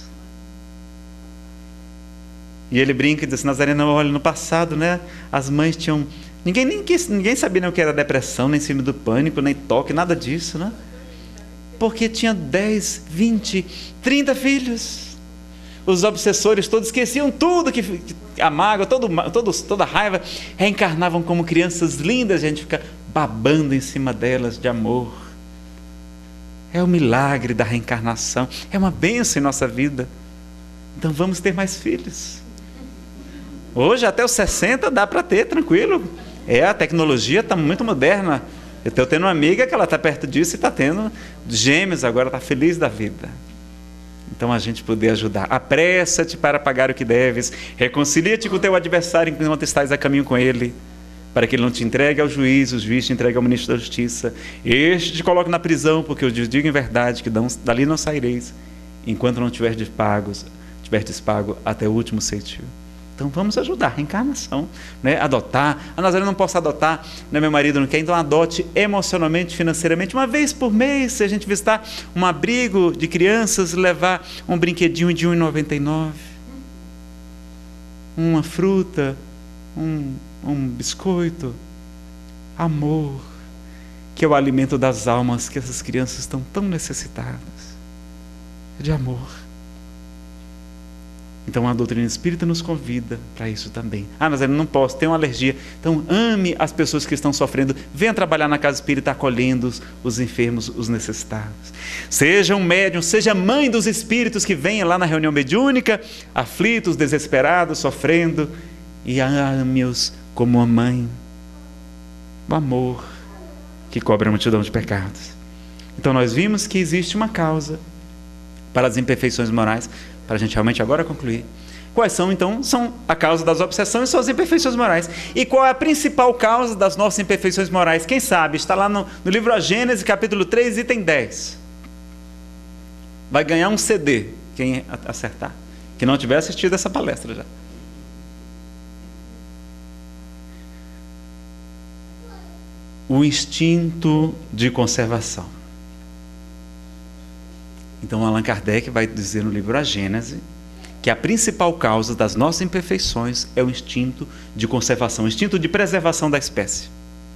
E ele brinca e diz: Nazareno, olha, no passado, né, as mães tinham... Ninguém, nem, ninguém sabia nem o que era depressão, nem síndrome do pânico, nem toque, nada disso, né? Porque tinha dez, vinte, trinta filhos. Os obsessores todos esqueciam tudo, que, que a mágoa, todo, todo, toda a raiva, reencarnavam como crianças lindas, a gente fica babando em cima delas de amor. É o milagre da reencarnação, é uma bênção em nossa vida. Então vamos ter mais filhos. Hoje até os sessenta dá para ter, tranquilo. É, a tecnologia está muito moderna. Eu estou tendo uma amiga que ela está perto disso e está tendo gêmeos agora, está feliz da vida. Então a gente poder ajudar. Apressa-te para pagar o que deves. Reconcilia-te com o teu adversário enquanto estás a caminho com ele, para que ele não te entregue ao juiz, o juiz te entregue ao ministro da justiça. Este te coloque na prisão, porque eu te digo em verdade que dali não saireis, enquanto não tiverdes pagos, tiverdes pago até o último centavo. Então vamos ajudar, reencarnação, né? Adotar. A Nazareno não posso adotar, né? Meu marido não quer, então adote emocionalmente, financeiramente, uma vez por mês. Se a gente visitar um abrigo de crianças, levar um brinquedinho de um real e noventa e nove centavos, uma fruta, um, um biscoito. Amor, que é o alimento das almas, que essas crianças estão tão necessitadas de amor. Então a doutrina espírita nos convida para isso também. Ah, mas eu não posso, tenho uma alergia. Então ame as pessoas que estão sofrendo. Venha trabalhar na casa espírita acolhendo os, os enfermos, os necessitados. Seja um médium, seja mãe dos espíritos que venham lá na reunião mediúnica, aflitos, desesperados, sofrendo. E ame-os como uma mãe. O amor que cobre a multidão de pecados. Então nós vimos que existe uma causa para as imperfeições morais, para a gente realmente agora concluir. Quais são, então? São a causa das obsessões e suas imperfeições morais. E qual é a principal causa das nossas imperfeições morais? Quem sabe? Está lá no, no livro A Gênese, capítulo três, item dez. Vai ganhar um C D, quem acertar. Que não tiver assistido essa palestra já. O instinto de conservação. Então Allan Kardec vai dizer no livro A Gênese que a principal causa das nossas imperfeições é o instinto de conservação, o instinto de preservação da espécie.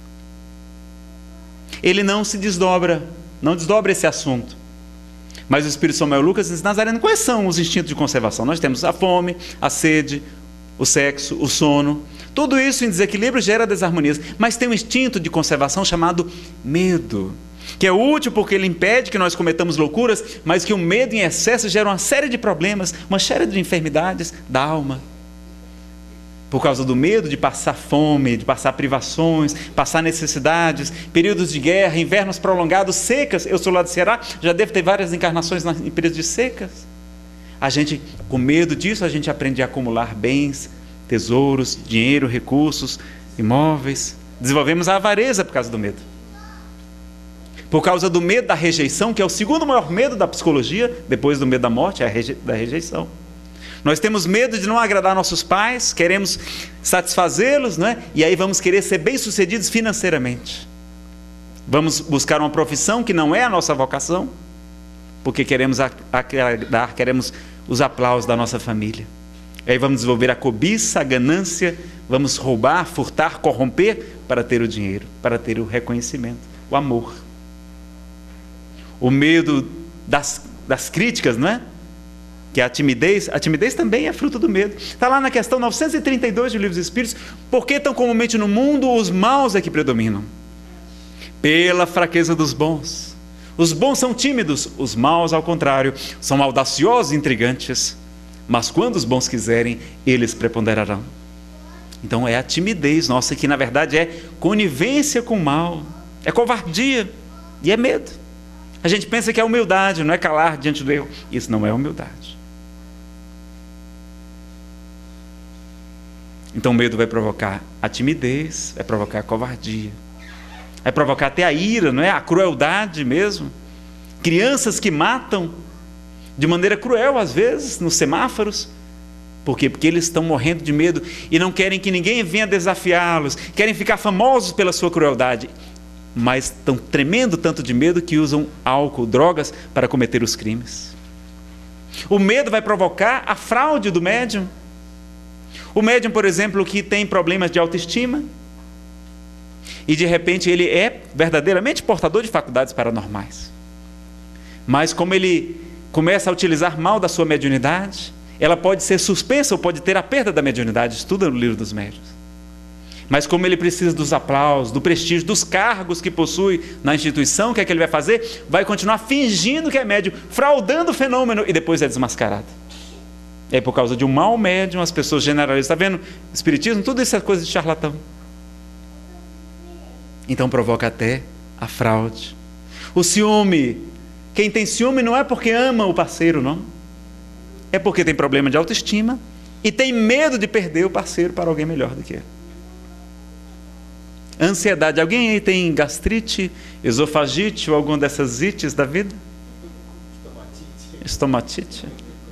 Ele não se desdobra, não desdobra esse assunto. Mas o Espírito Samuel Lucas diz: Nazareno, quais são os instintos de conservação? Nós temos a fome, a sede, o sexo, o sono. Tudo isso em desequilíbrio gera desarmonias. Mas tem um instinto de conservação chamado medo, que é útil porque ele impede que nós cometamos loucuras, mas que o medo em excesso gera uma série de problemas, uma série de enfermidades da alma. Por causa do medo de passar fome, de passar privações, passar necessidades, períodos de guerra, invernos prolongados, secas. Eu sou lá do Ceará, já devo ter várias encarnações em períodos de secas. A gente, com medo disso, a gente aprende a acumular bens, tesouros, dinheiro, recursos, imóveis. Desenvolvemos a avareza por causa do medo. Por causa do medo da rejeição, que é o segundo maior medo da psicologia, depois do medo da morte, é a reje- da rejeição. Nós temos medo de não agradar nossos pais, queremos satisfazê-los, não é? E aí vamos querer ser bem-sucedidos financeiramente. Vamos buscar uma profissão que não é a nossa vocação, porque queremos agradar, queremos os aplausos da nossa família. Aí vamos desenvolver a cobiça, a ganância, vamos roubar, furtar, corromper para ter o dinheiro, para ter o reconhecimento, o amor. O medo das, das críticas, não é? Que é a timidez. A timidez também é fruto do medo. Está lá na questão novecentos e trinta e dois do Livro dos Espíritos. Por que tão comumente no mundo os maus é que predominam? Pela fraqueza dos bons. Os bons são tímidos, os maus, ao contrário, são audaciosos e intrigantes. Mas quando os bons quiserem, eles preponderarão. Então é a timidez nossa, que na verdade é conivência com o mal, é covardia e é medo. A gente pensa que é humildade, não é calar diante do erro. Isso não é humildade. Então o medo vai provocar a timidez, vai provocar a covardia, vai provocar até a ira, não é? A crueldade mesmo. Crianças que matam de maneira cruel às vezes nos semáforos. Por quê? Porque eles estão morrendo de medo e não querem que ninguém venha desafiá-los, querem ficar famosos pela sua crueldade, mas estão tremendo tanto de medo que usam álcool, drogas para cometer os crimes. O medo vai provocar a fraude do médium. O médium, por exemplo, que tem problemas de autoestima e de repente ele é verdadeiramente portador de faculdades paranormais, mas como ele começa a utilizar mal da sua mediunidade, ela pode ser suspensa ou pode ter a perda da mediunidade. Estuda no livro dos médiuns. Mas como ele precisa dos aplausos, do prestígio, dos cargos que possui na instituição, o que é que ele vai fazer? Vai continuar fingindo que é médium, fraudando o fenômeno e depois é desmascarado. É por causa de um mau médium, as pessoas generalizam. Está vendo? Espiritismo, tudo isso é coisa de charlatão. Então provoca até a fraude. O ciúme. Quem tem ciúme não é porque ama o parceiro, não. É porque tem problema de autoestima e tem medo de perder o parceiro para alguém melhor do que ele. Ansiedade. Alguém aí tem gastrite, esofagite ou alguma dessas ites da vida? Estomatite. Estomatite.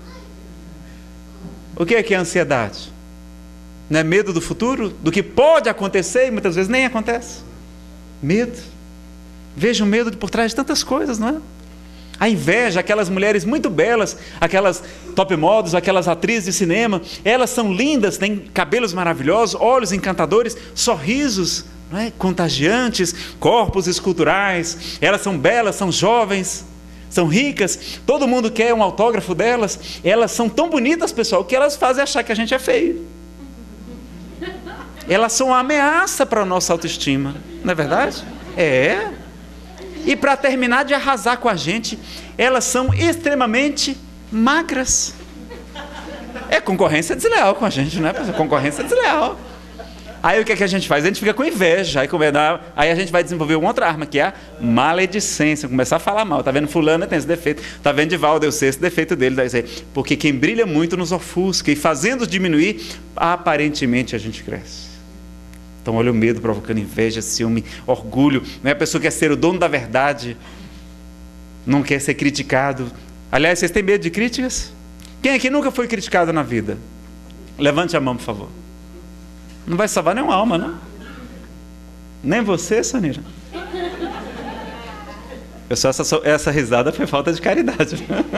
O que é que é ansiedade? Não é medo do futuro? Do que pode acontecer e muitas vezes nem acontece? Medo. Veja o medo por trás de tantas coisas, não é? A inveja, aquelas mulheres muito belas, aquelas top models, aquelas atrizes de cinema, elas são lindas, têm cabelos maravilhosos, olhos encantadores, sorrisos, não é? Contagiantes, corpos esculturais, elas são belas, são jovens, são ricas, todo mundo quer um autógrafo delas, elas são tão bonitas, pessoal, que elas fazem achar que a gente é feio. Elas são uma ameaça para a nossa autoestima, não é verdade? É. E para terminar de arrasar com a gente, elas são extremamente magras. É concorrência desleal com a gente, não é? Concorrência desleal. Aí o que, é que a gente faz? A gente fica com inveja. Aí, aí a gente vai desenvolver uma outra arma, que é a maledicência. Começar a falar mal. Está vendo? Fulano tem esse defeito. Está vendo Divaldo? Eu sei esse defeito dele. Porque quem brilha muito nos ofusca. E fazendo diminuir, aparentemente a gente cresce. Então olha o medo provocando inveja, ciúme, orgulho. Não é? A pessoa quer ser o dono da verdade, não quer ser criticado. Aliás, vocês têm medo de críticas? Quem aqui nunca foi criticado na vida? Levante a mão, por favor. Não vai salvar nenhuma alma, não? Nem você, Sanira? Pessoal, essa, essa risada foi falta de caridade.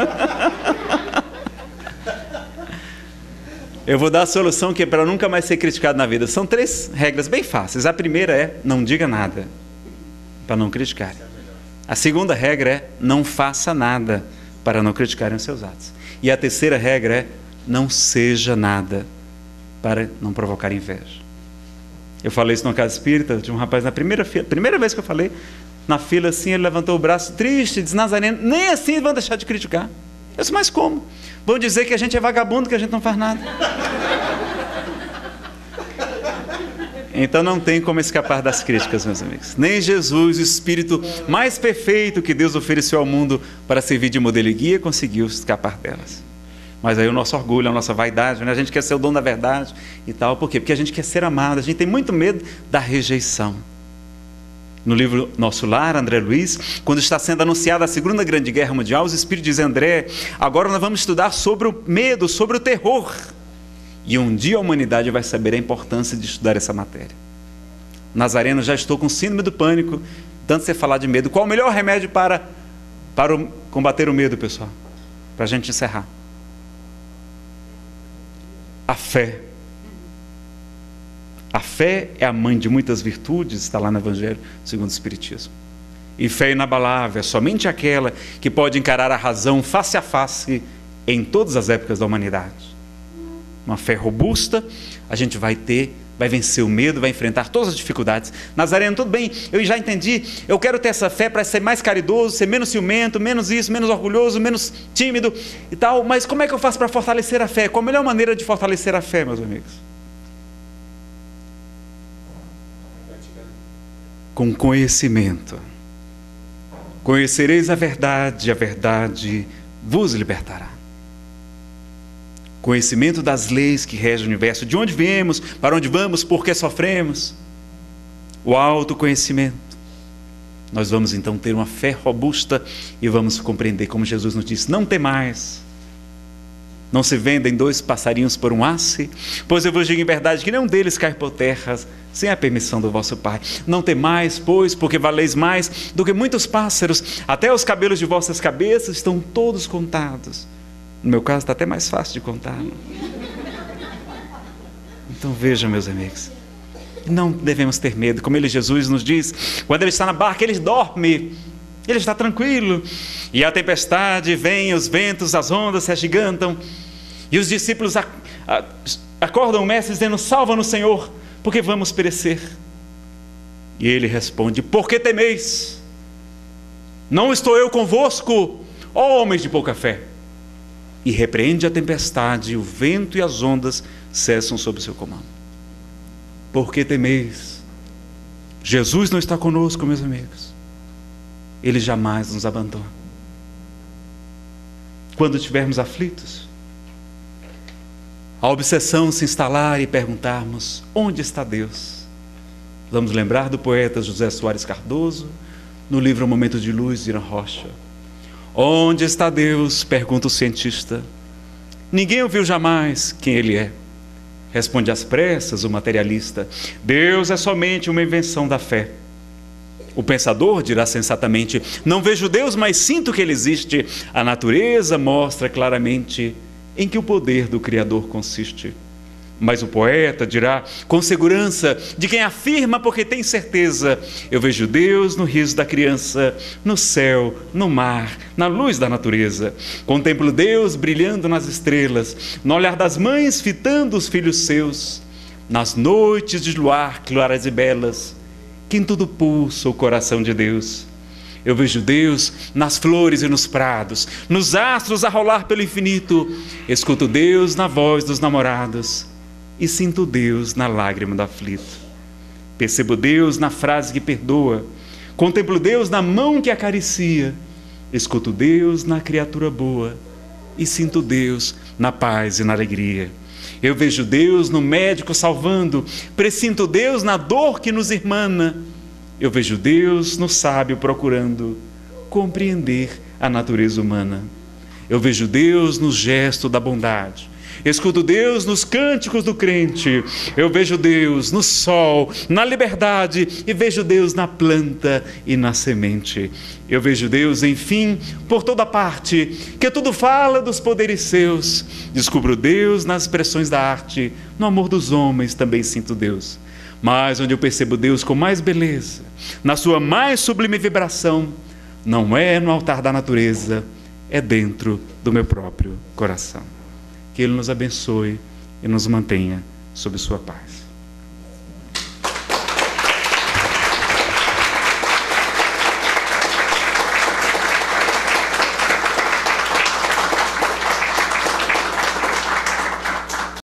Eu vou dar a solução que é para nunca mais ser criticado na vida. São três regras bem fáceis. A primeira é, não diga nada, para não criticar. A segunda regra é, não faça nada, para não criticarem os seus atos. E a terceira regra é, não seja nada, para não provocar inveja. Eu falei isso numa casa espírita, de um rapaz na primeira fila, primeira vez que eu falei, na fila assim, ele levantou o braço triste, diz, Nazareno, nem assim vão deixar de criticar. Eu disse, mas como? Vão dizer que a gente é vagabundo, que a gente não faz nada. Então não tem como escapar das críticas, meus amigos. Nem Jesus, o Espírito mais perfeito que Deus ofereceu ao mundo para servir de modelo e guia, conseguiu escapar delas. Mas aí o nosso orgulho, a nossa vaidade, né? A gente quer ser o dono da verdade e tal. Por quê? Porque a gente quer ser amado, a gente tem muito medo da rejeição. No livro Nosso Lar, André Luiz, quando está sendo anunciada a Segunda Grande Guerra Mundial, os Espíritos dizem, André, agora nós vamos estudar sobre o medo, sobre o terror. E um dia a humanidade vai saber a importância de estudar essa matéria. Nazareno, já estou com síndrome do pânico, tanto você falar de medo. Qual o melhor remédio para, para o, combater o medo, pessoal? Para a gente encerrar. A fé. A fé é a mãe de muitas virtudes, está lá no Evangelho segundo o Espiritismo. E fé inabalável é somente aquela que pode encarar a razão face a face em todas as épocas da humanidade. Uma fé robusta, a gente vai ter, vai vencer o medo, vai enfrentar todas as dificuldades. Nazareno, tudo bem, eu já entendi, eu quero ter essa fé para ser mais caridoso, ser menos ciumento, menos isso, menos orgulhoso, menos tímido e tal, mas como é que eu faço para fortalecer a fé? Qual a melhor maneira de fortalecer a fé, meus amigos? Com conhecimento. Conhecereis a verdade, a verdade vos libertará. Conhecimento das leis que regem o universo, de onde viemos, para onde vamos, por que sofremos. O autoconhecimento. Nós vamos então ter uma fé robusta e vamos compreender, como Jesus nos disse, não temais. Não se vendem dois passarinhos por um asse, pois eu vos digo em verdade que nenhum deles cai por terra sem a permissão do vosso Pai. Não temais, pois, porque valeis mais do que muitos pássaros, até os cabelos de vossas cabeças estão todos contados. No meu caso está até mais fácil de contar. Não? Então vejam, meus amigos, não devemos ter medo, como ele, Jesus, nos diz, quando ele está na barca, ele dorme, ele está tranquilo, e a tempestade vem, os ventos, as ondas se agigantam, e os discípulos a, a, acordam o mestre dizendo, salva-nos, Senhor, porque vamos perecer. E ele responde, por que temeis? Não estou eu convosco, ó homens de pouca fé? E repreende a tempestade, o vento e as ondas cessam sob o seu comando. Por que temeis? Jesus não está conosco, meus amigos. Ele jamais nos abandona. Quando estivermos aflitos, a obsessão se instalar e perguntarmos, onde está Deus? Vamos lembrar do poeta José Soares Cardoso, no livro Momento de Luz, de Irã Rocha. Onde está Deus? Pergunta o cientista. Ninguém ouviu jamais quem Ele é. Responde às pressas o materialista. Deus é somente uma invenção da fé. O pensador dirá sensatamente, não vejo Deus, mas sinto que Ele existe. A natureza mostra claramente em que o poder do Criador consiste. Mas o poeta dirá com segurança de quem afirma porque tem certeza, eu vejo Deus no riso da criança, no céu, no mar, na luz da natureza. Contemplo Deus brilhando nas estrelas, no olhar das mães fitando os filhos seus, nas noites de luar claras e belas, que em tudo pulsa o coração de Deus. Eu vejo Deus nas flores e nos prados, nos astros a rolar pelo infinito. Escuto Deus na voz dos namorados e sinto Deus na lágrima do aflito. Percebo Deus na frase que perdoa, contemplo Deus na mão que acaricia, escuto Deus na criatura boa e sinto Deus na paz e na alegria. Eu vejo Deus no médico salvando, pressinto Deus na dor que nos irmana. Eu vejo Deus no sábio procurando compreender a natureza humana. Eu vejo Deus no gesto da bondade. Escuto Deus nos cânticos do crente. Eu vejo Deus no sol, na liberdade, e vejo Deus na planta e na semente. Eu vejo Deus, enfim, por toda parte, que tudo fala dos poderes seus. Descubro Deus nas expressões da arte, no amor dos homens também sinto Deus. Mas onde eu percebo Deus com mais beleza, na sua mais sublime vibração, não é no altar da natureza, é dentro do meu próprio coração. Que Ele nos abençoe e nos mantenha sob sua paz.